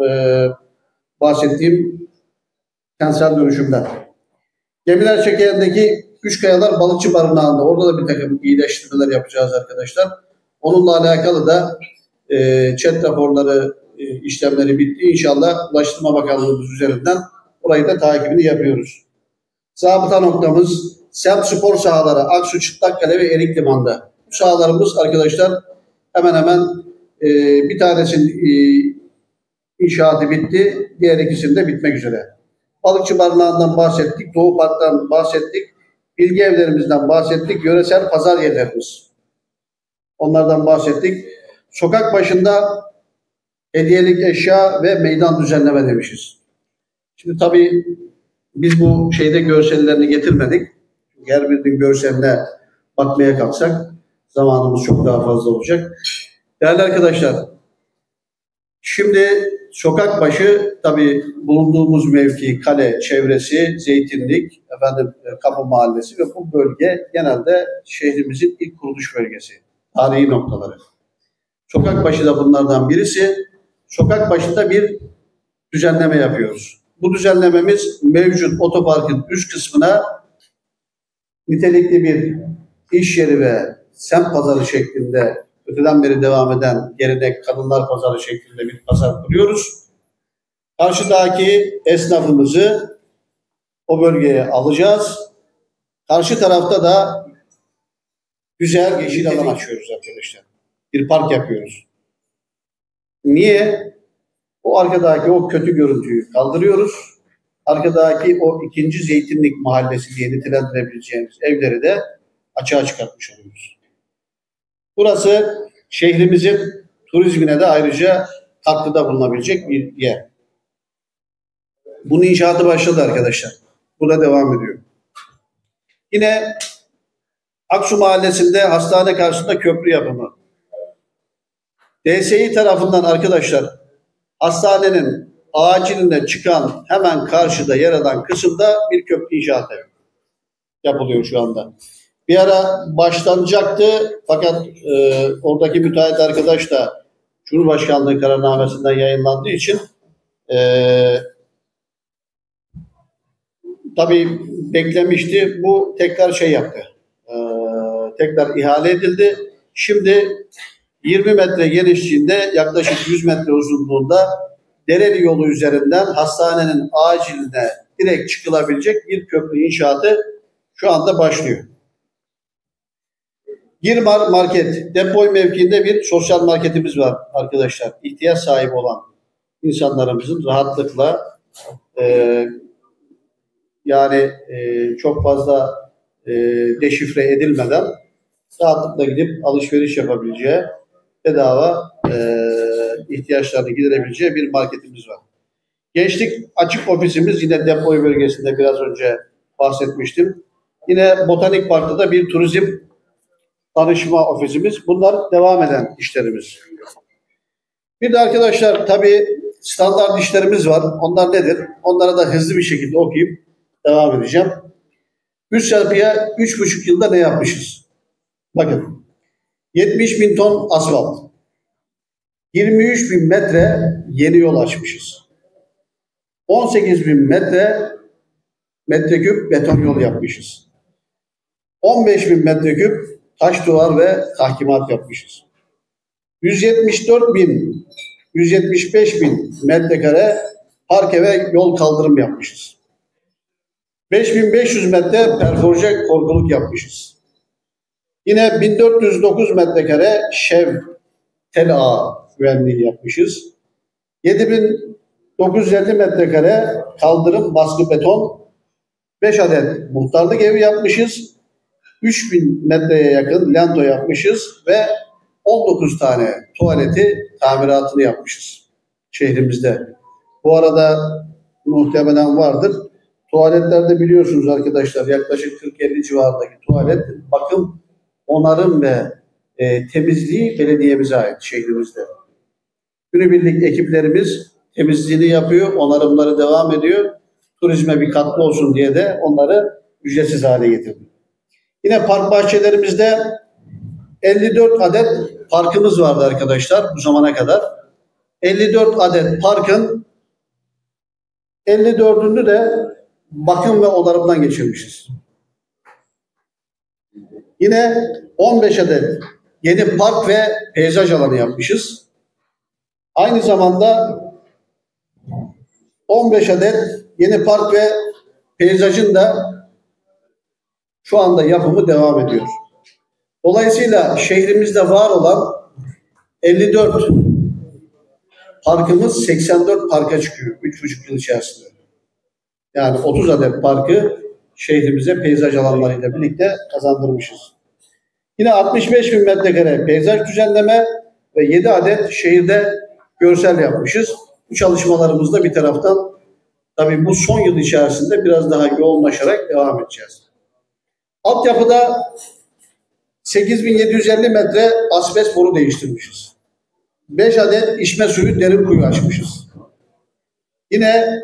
bahsettiğim kentsel dönüşümden. Gemiler Çekeren'deki Üçkayalar Balıkçı Barınağı'nda orada da bir takım iyileştirmeler yapacağız arkadaşlar. Onunla alakalı da chat raporları işlemleri bitti. İnşallah Ulaştırma Bakanlığımız üzerinden orayı da takibini yapıyoruz. Zabıta noktamız semt spor sahaları Aksu, Çıtlakkale ve Erikliman'da. Bu sahalarımız arkadaşlar hemen hemen bir tanesinin inşaatı bitti. Diğer ikisinin de bitmek üzere. Balıkçı Barınağı'ndan bahsettik. Doğu Park'tan bahsettik. Bilgi evlerimizden bahsettik. Yöresel pazar yerlerimiz. Onlardan bahsettik. Sokak başında hediyelik eşya ve meydan düzenleme demişiz. Şimdi tabii biz bu şeyde görsellerini getirmedik. Her birinin görseline bakmaya kalksak zamanımız çok daha fazla olacak. Değerli arkadaşlar, şimdi sokak başı tabii bulunduğumuz mevki, kale çevresi, Zeytinlik, Kapı Mahallesi ve bu bölge genelde şehrimizin ilk kuruluş bölgesi. Tarihi noktaları. Sokak başı da bunlardan birisi. Sokak başında bir düzenleme yapıyoruz. Bu düzenlememiz mevcut otoparkın üst kısmına nitelikli bir iş yeri ve semt pazarı şeklinde öteden beri devam eden gelenek kadınlar pazarı şeklinde bir pazar kuruyoruz. Karşıdaki esnafımızı o bölgeye alacağız. Karşı tarafta da güzel yeşil alan açıyoruz arkadaşlar. Bir park yapıyoruz. Niye? O arkadaki o kötü görüntüyü kaldırıyoruz. Arkadaki o ikinci Zeytinlik Mahallesi diye nitelendirebileceğimiz evleri de açığa çıkartmış oluyoruz. Burası şehrimizin turizmine de ayrıca katkıda bulunabilecek bir yer. Bunun inşaatı başladı arkadaşlar. Burada devam ediyor. Yine Aksu Mahallesi'nde hastane karşısında köprü yapımı. DSİ tarafından arkadaşlar hastanenin aciline çıkan hemen karşıda yer alan kısımda bir köprü inşaatı yapılıyor şu anda. Bir ara başlanacaktı fakat oradaki müteahhit arkadaş da Cumhurbaşkanlığı kararnamesinden yayınlandığı için tabii beklemişti. Bu tekrar şey yaptı. Tekrar ihale edildi. Şimdi 20 metre genişliğinde yaklaşık 100 metre uzunluğunda Dereli yolu üzerinden hastanenin aciline direkt çıkılabilecek bir köprü inşaatı şu anda başlıyor. Girmar Market, Depoy mevkiinde bir sosyal marketimiz var arkadaşlar. İhtiyaç sahibi olan insanlarımızın rahatlıkla çok fazla deşifre edilmeden rahatlıkla gidip alışveriş yapabileceği, bedava ihtiyaçlarını giderebileceği bir marketimiz var. Gençlik açık ofisimiz yine Depoy bölgesinde biraz önce bahsetmiştim. Yine Botanik Park'ta da bir turizm danışma ofisimiz. Bunlar devam eden işlerimiz. Bir de arkadaşlar tabii standart işlerimiz var. Onlar nedir? Onlara da hızlı bir şekilde okuyup devam edeceğim. Üst yapıya 3,5 yılda ne yapmışız? Bakın 70 bin ton asfalt, 23 bin metre yeni yol açmışız. 18 bin metreküp beton yol yapmışız. 15 bin metreküp taş duvar ve tahkimat yapmışız. 175 bin metrekare parke ve yol kaldırım yapmışız. 5500 metre perforje korkuluk yapmışız. Yine 1409 metrekare şev tel ağı güvenliği yapmışız. 7950 metrekare kaldırım baskı beton, 5 adet muhtarlık evi yapmışız. 3000 metreye yakın lento yapmışız ve 19 tane tuvaleti tamiratını yapmışız şehrimizde. Bu arada muhtemelen vardır. Tuvaletlerde biliyorsunuz arkadaşlar yaklaşık 40-50 civarındaki tuvalet bakım, onarım ve temizliği belediyemize ait şehrimizde. Günübirlik ekiplerimiz temizliğini yapıyor, onarımları devam ediyor. Turizme bir katkı olsun diye de onları ücretsiz hale getirdi. Yine park bahçelerimizde 54 adet parkımız vardı arkadaşlar bu zamana kadar. 54 adet parkın 54'ünü de bakım ve onarımdan geçirmişiz. Yine 15 adet yeni park ve peyzaj alanı yapmışız. Aynı zamanda 15 adet yeni park ve peyzajın da şu anda yapımı devam ediyor. Dolayısıyla şehrimizde var olan 54 parkımız 84 parka çıkıyor 3,5 yıl içerisinde. Yani 30 adet parkı şehrimize peyzaj alanlarıyla birlikte kazandırmışız. Yine 65 bin metrekare peyzaj düzenleme ve 7 adet şehirde görsel yapmışız. Bu çalışmalarımızda bir taraftan tabii bu son yıl içerisinde biraz daha yoğunlaşarak devam edeceğiz. Altyapıda 8750 metre asbest boru değiştirmişiz. 5 adet içme suyu derin kuyu açmışız. Yine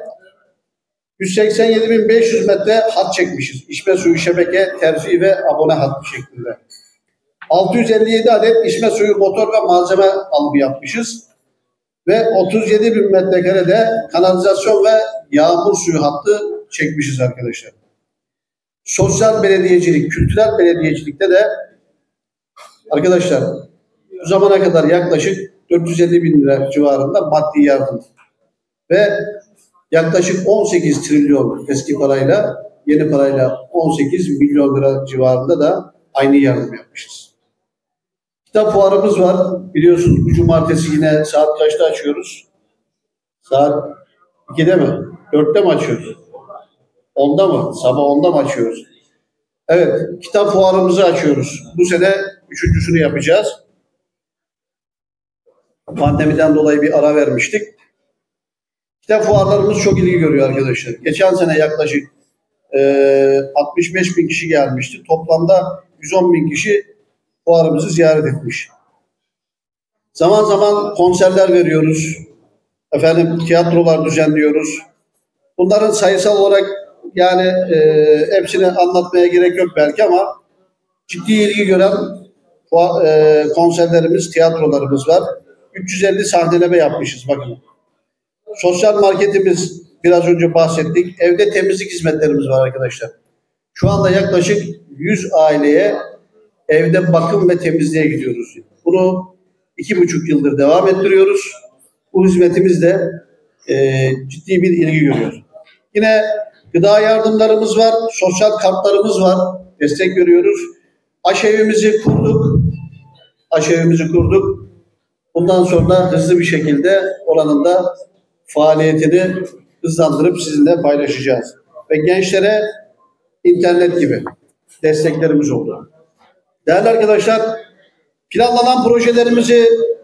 187.500 metre hat çekmişiz. İçme suyu şebeke, terfi ve abone hattı şeklinde. 657 adet içme suyu motor ve malzeme alımı yapmışız. Ve 37.000 metrekarede kanalizasyon ve yağmur suyu hattı çekmişiz arkadaşlar. Sosyal belediyecilik, kültürel belediyecilikte de arkadaşlar bu zamana kadar yaklaşık 450 bin lira civarında maddi yardım ve yaklaşık 18 trilyon eski parayla, yeni parayla 18 milyon lira civarında da aynı yardım yapmışız. Kitap fuarımız var. Biliyorsunuz bu cumartesi yine saat kaçta açıyoruz? Saat 2'de mi? 4'te mi açıyoruz? 10'da mı? Sabah 10'da mı açıyoruz? Evet, kitap fuarımızı açıyoruz. Bu sene 3.'sünü yapacağız. Pandemiden dolayı bir ara vermiştik. Kitap fuarlarımız çok ilgi görüyor arkadaşlar. Geçen sene yaklaşık 65 bin kişi gelmişti. Toplamda 110 bin kişi fuarımızı ziyaret etmiş. Zaman zaman konserler veriyoruz. Tiyatrolar düzenliyoruz. Bunların sayısal olarak yani hepsini anlatmaya gerek yok belki ama ciddi ilgi gören konserlerimiz, tiyatrolarımız var. 350 sahneleme yapmışız bakın. Sosyal marketimiz biraz önce bahsettik. Evde temizlik hizmetlerimiz var arkadaşlar. Şu anda yaklaşık 100 aileye evde bakım ve temizliğe gidiyoruz. Bunu 2,5 yıldır devam ettiriyoruz. Bu hizmetimiz de ciddi bir ilgi görüyor. Yine gıda yardımlarımız var, sosyal kartlarımız var, destek veriyoruz. Aşevimizi kurduk. Bundan sonra hızlı bir şekilde oranın da faaliyetini hızlandırıp sizinle paylaşacağız. Ve gençlere internet gibi desteklerimiz oldu. Değerli arkadaşlar, planlanan projelerimizi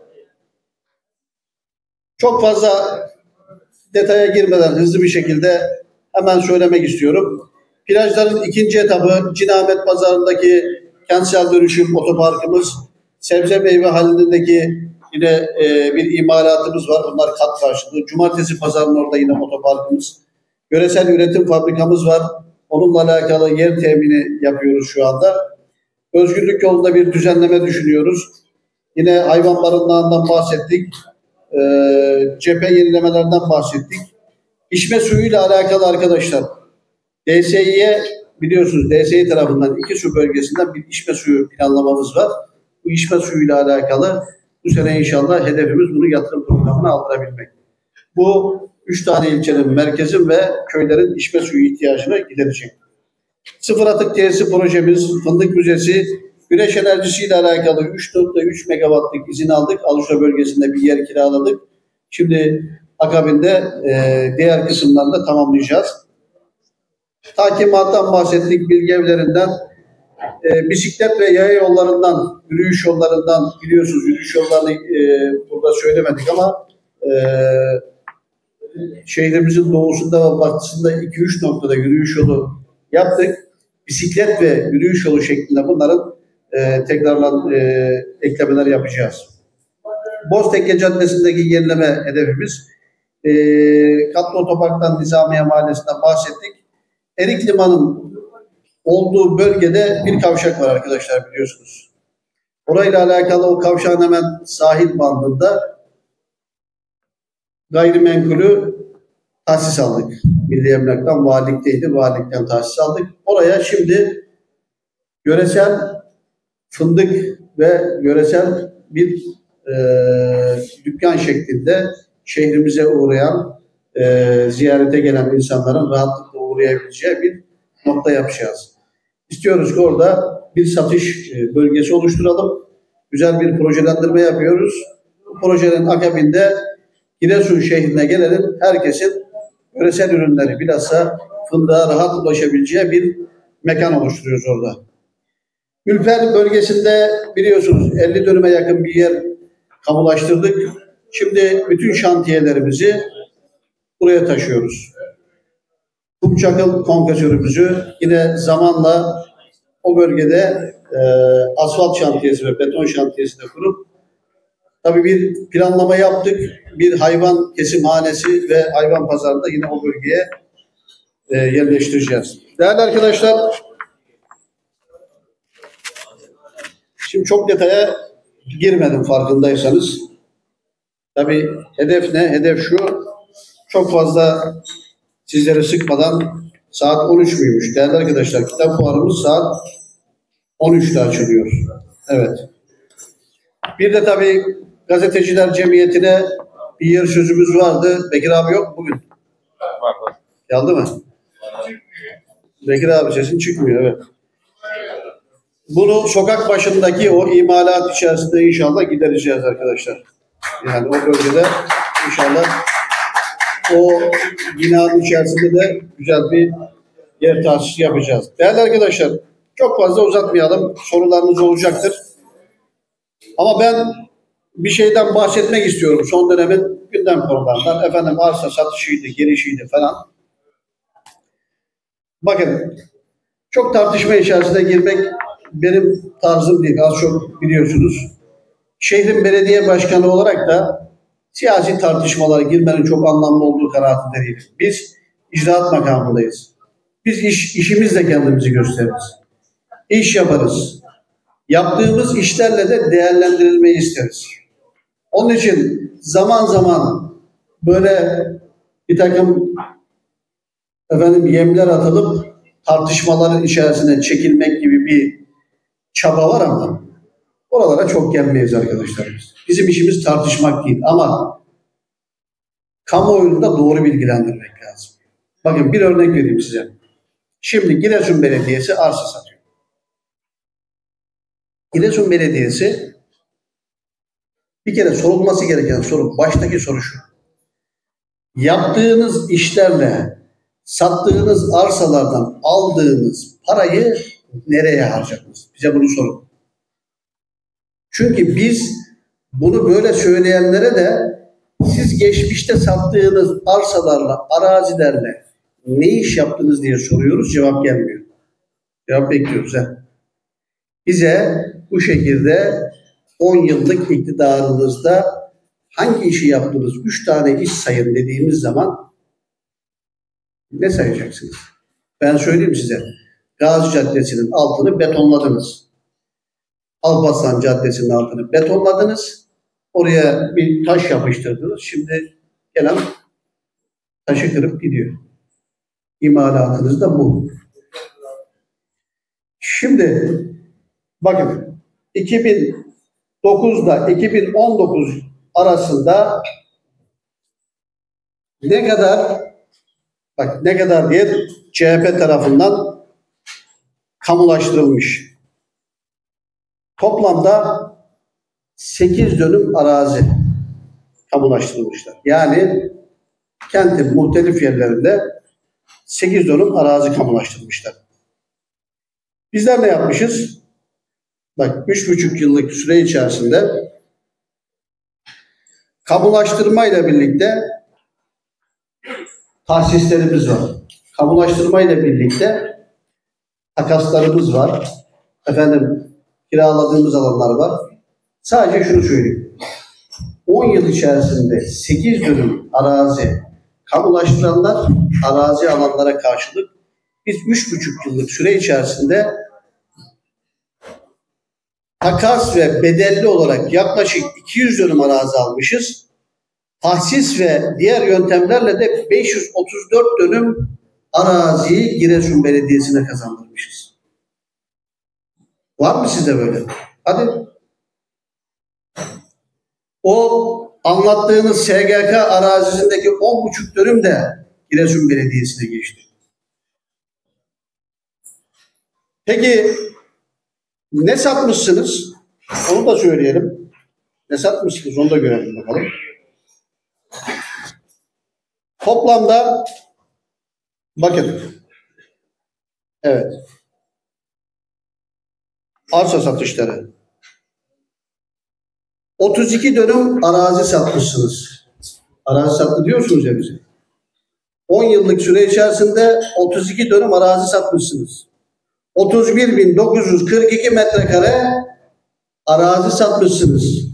çok fazla detaya girmeden hızlı bir şekilde hemen söylemek istiyorum. Plajların ikinci etabı Cinahmet Pazarı'ndaki kentsel dönüşüm otoparkımız, sebze meyve halindeki Yine bir imalatımız var. Bunlar kat karşılığı. Cumartesi pazarının orada yine otoparkımız. Yöresel üretim fabrikamız var. Onunla alakalı yer temini yapıyoruz şu anda. Özgürlük yolunda bir düzenleme düşünüyoruz. Yine hayvan barınağından bahsettik. Cephe yenilemelerden bahsettik. İçme suyuyla alakalı arkadaşlar. DSİ'ye biliyorsunuz DSİ tarafından 2 su bölgesinden bir içme suyu planlamamız var. Bu içme suyuyla alakalı bu sene inşallah hedefimiz bunu yatırım programına aldırabilmek. Bu 3 tane ilçenin, merkezin ve köylerin içme suyu ihtiyacını giderecek. Sıfır atık tesis projemiz, Fındık Müzesi, güneş enerjisiyle alakalı 3.3 megawattlık izin aldık. Aluçla bölgesinde bir yer kiraladık. Şimdi akabinde diğer kısımlarını da tamamlayacağız. Takimattan bahsettik, bilgi evlerinden, bisiklet ve yaya yollarından, yürüyüş yollarından biliyorsunuz yürüyüş yollarını burada söylemedik ama şehrimizin doğusunda ve batısında 2-3 noktada yürüyüş yolu yaptık. Bisiklet ve yürüyüş yolu şeklinde bunların tekrardan eklemeler yapacağız. Boztekke Caddesi'ndeki yenileme hedefimiz Katlı Otopark'tan Nizamiye Mahallesi'nden bahsettik. Erik Liman'ın olduğu bölgede bir kavşak var arkadaşlar biliyorsunuz. Orayla alakalı o kavşağın hemen sahil bandında gayrimenkulü tahsis aldık. Milli Emlak'tan valilikteydi. Valilikten tahsis aldık. Oraya şimdi yöresel fındık ve yöresel bir dükkan şeklinde şehrimize uğrayan, ziyarete gelen insanların rahatlıkla uğrayabileceği bir nokta yapacağız. İstiyoruz ki orada bir satış bölgesi oluşturalım. Güzel bir projelendirme yapıyoruz. Bu projenin akabinde Giresun şehrine gelenin herkesin yöresel ürünleri bilhassa fındığa rahat ulaşabileceği bir mekan oluşturuyoruz orada. Ülper bölgesinde biliyorsunuz 50 dönüme yakın bir yer kamulaştırdık. Şimdi bütün şantiyelerimizi buraya taşıyoruz. Kumçakıl konkasörümüzü yine zamanla o bölgede asfalt şantiyesi ve beton şantiyesi de kurup tabii bir planlama yaptık. Bir hayvan kesimhanesi ve hayvan pazarında yine o bölgeye yerleştireceğiz. Değerli arkadaşlar, şimdi çok detaya girmedim farkındaysanız. Tabii hedef ne? Hedef şu. Çok fazla sizleri sıkmadan saat 13 müymüş? Değerli arkadaşlar, kitap fuarımız saat 13'te açılıyor. Evet. Bir de tabii Gazeteciler Cemiyeti'ne bir yer sözümüz vardı. Bekir abi yok bugün. Var. Geldi mi? Bekir abi sesin çıkmıyor. Evet. Bunu sokak başındaki o imalat içerisinde inşallah gidereceğiz arkadaşlar. Yani o bölgede inşallah o binanın içerisinde de güzel bir yer tahsisi yapacağız. Değerli arkadaşlar, çok fazla uzatmayalım. Sorularınız olacaktır. Ama ben bir şeyden bahsetmek istiyorum. Son dönemin gündem konularından. Efendim arsa satışıydı, gelişiydi falan. Bakın, çok tartışma içerisine girmek benim tarzım değil. Az çok biliyorsunuz. Şehrin belediye başkanı olarak da siyasi tartışmalara girmenin çok anlamlı olduğu kanaatinde değiliz. Biz icraat makamındayız. Biz işimizle kendimizi gösteririz. İş yaparız. Yaptığımız işlerle de değerlendirilmeyi isteriz. Onun için zaman zaman böyle bir takım yemler atılıp tartışmaların içerisine çekilmek gibi bir çaba var ama oralara çok gelmeyiz arkadaşlar biz. Bizim işimiz tartışmak değil ama kamuoyunu da doğru bilgilendirmek lazım. Bakın bir örnek vereyim size. Şimdi Giresun Belediyesi arsa satıyor. Giresun Belediyesi bir kere sorulması gereken soru, baştaki soru şu. Yaptığınız işlerle sattığınız arsalardan aldığınız parayı nereye harcadınız? Bize bunu sorun. Çünkü biz bunu böyle söyleyenlere de siz geçmişte sattığınız arsalarla, arazilerle ne iş yaptınız diye soruyoruz, cevap gelmiyor. Cevap bekliyoruz. Bize bu şekilde 10 yıllık iktidarınızda hangi işi yaptınız? 3 tane iş sayın dediğimiz zaman ne sayacaksınız? Ben söyleyeyim size. Gazi Caddesi'nin altını betonladınız. Alparslan Caddesi'nin altını betonladınız. Oraya bir taş yapıştırdınız. Şimdi gelen taşı kırıp gidiyor. İmalatınız da bu. Şimdi bakın 2009'da 2019 arasında ne kadar diye CHP tarafından kamulaştırılmış. Toplamda 8 dönüm arazi kamulaştırılmışlar. Yani kentin muhtelif yerlerinde 8 dönüm arazi kamulaştırmışlar. Bizler ne yapmışız? Bak 3,5 yıllık süre içerisinde kamulaştırmayla birlikte tahsislerimiz var. Kamulaştırmayla birlikte takaslarımız var. Kiraladığımız alanlar var. Sadece şunu söyleyeyim. 10 yıl içerisinde 8 dönüm arazi kamulaştıranlar arazi alanlara karşılık biz 3,5 yıllık süre içerisinde takas ve bedelli olarak yaklaşık 200 dönüm arazi almışız. Tahsis ve diğer yöntemlerle de 534 dönüm araziyi Giresun Belediyesi'ne kazandırmışız. Var mı sizde böyle? Hadi. O anlattığınız SGK arazisindeki 10,5 dönüm de Giresun Belediyesi'ne geçti. Peki ne satmışsınız? Onu da söyleyelim. Ne satmışsınız? Onu da görelim bakalım. Toplamda bakın. Evet. Arsa satışları. 32 dönüm arazi satmışsınız. Arazi sattı diyorsunuz ya bize. 10 yıllık süre içerisinde 32 dönüm arazi satmışsınız. 31.942 metrekare arazi satmışsınız.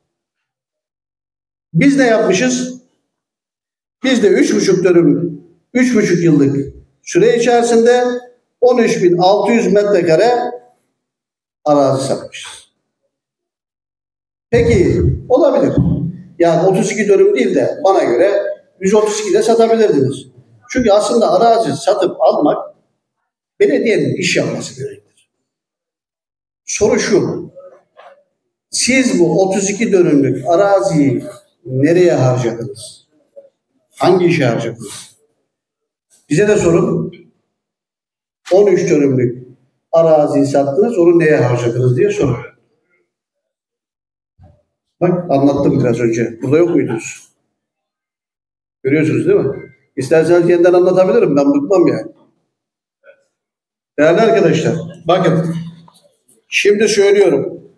Biz ne yapmışız? Biz de 3,5 yıllık süre içerisinde 13.600 metrekare arazi satmışız. Peki olabilir. Yani 32 dönüm değil de bana göre 132'de satabilirdiniz. Çünkü aslında arazi satıp almak belediyenin iş yapması gerekir. Soru şu. Siz bu 32 dönümlük araziyi nereye harcadınız? Hangi işe harcadınız? Bize de sorun. 13 dönümlük araziyi sattınız, onu neye harcadınız diye sorun. Bak anlattım biraz önce. Burada yok muydunuz? Görüyorsunuz değil mi? İsterseniz yeniden anlatabilirim. Ben bıkmam yani. Değerli arkadaşlar, bakın. Şimdi söylüyorum.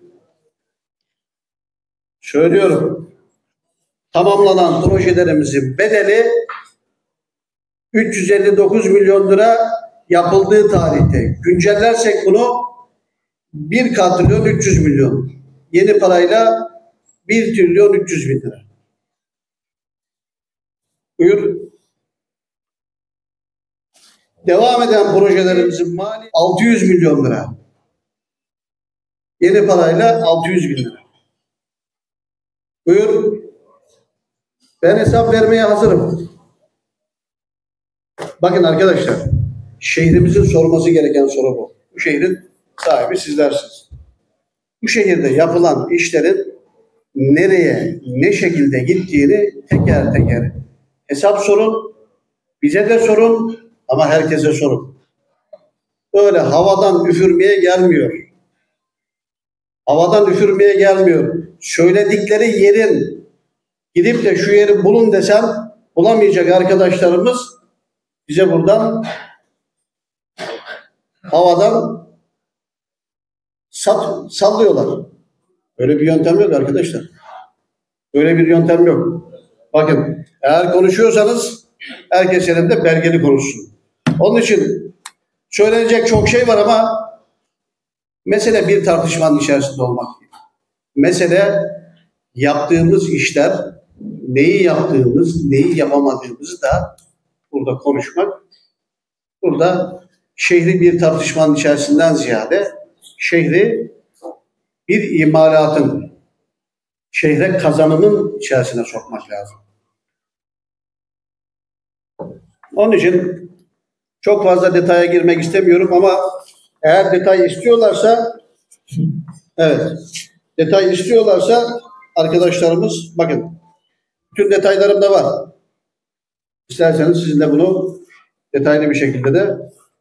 Tamamlanan projelerimizin bedeli 359 milyon lira yapıldığı tarihte. Güncellersek bunu 1 katrilyon 300 milyon. Yeni parayla 1 trilyon 300 bin lira. Buyur. Devam eden projelerimizin mali 600 milyon lira. Yeni parayla 600 bin lira. Buyur. Ben hesap vermeye hazırım. Bakın arkadaşlar, şehrimizin sorması gereken soru bu. Bu şehrin sahibi sizlersiniz. Bu şehirde yapılan işlerin nereye, ne şekilde gittiğini teker teker hesap sorun, bize de sorun ama herkese sorun. Öyle havadan üfürmeye gelmiyor. Havadan üfürmeye gelmiyor. Söyledikleri yerin, gidip de şu yeri bulun desem bulamayacak arkadaşlarımız bize buradan havadan sallıyorlar. Öyle bir yöntem yok arkadaşlar. Öyle bir yöntem yok. Bakın eğer konuşuyorsanız herkes elinde belgeli konuşsun. Onun için söylenecek çok şey var ama mesele bir tartışmanın içerisinde olmak değil. Mesele yaptığımız işler, neyi yaptığımız, neyi yapamadığımızı da burada konuşmak. Burada şehri bir tartışmanın içerisinden ziyade şehri bir imalatın, şehre kazanımın içerisine sokmak lazım. Onun için çok fazla detaya girmek istemiyorum ama eğer detay istiyorlarsa, evet, detay istiyorlarsa arkadaşlarımız bakın, bütün detaylarım da var. İsterseniz sizinle bunu detaylı bir şekilde de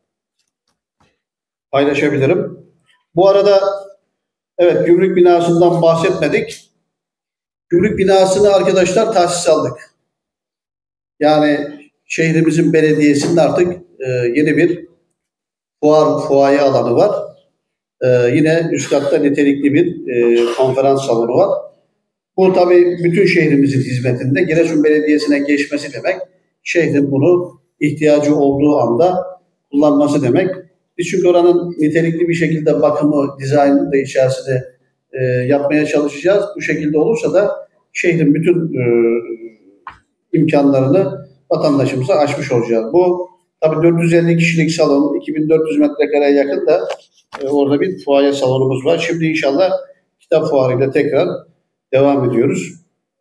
paylaşabilirim. Bu arada evet, gümrük binasından bahsetmedik. Gümrük binasını arkadaşlar tahsis aldık. Yani şehrimizin belediyesinin artık yeni bir fuaye alanı var. Yine üst katta nitelikli bir konferans salonu var. Bu tabii bütün şehrimizin hizmetinde Giresun Belediyesi'ne geçmesi demek, şehrin bunu ihtiyacı olduğu anda kullanması demek. Biz çünkü oranın nitelikli bir şekilde bakımı, dizaynını da içerisinde yapmaya çalışacağız. Bu şekilde olursa da şehrin bütün imkanlarını vatandaşımıza açmış olacağız. Bu tabii 450 kişilik salon, 2400 metrekareye yakın da orada bir fuaye salonumuz var. Şimdi inşallah kitap fuarıyla tekrar devam ediyoruz.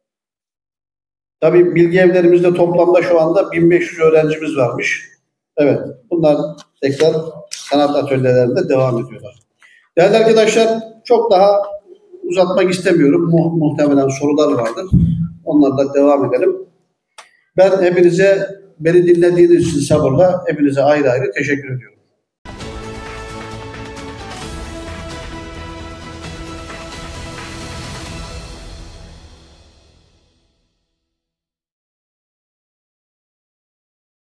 Tabii bilgi evlerimizde toplamda şu anda 1500 öğrencimiz varmış. Evet, bunlar tekrar sanat atölyelerinde devam ediyorlar. Değerli arkadaşlar, çok daha uzatmak istemiyorum. Muhtemelen sorular vardır. Onlarla devam edelim. Ben hepinize, beni dinlediğiniz için sabırla hepinize ayrı ayrı teşekkür ediyorum.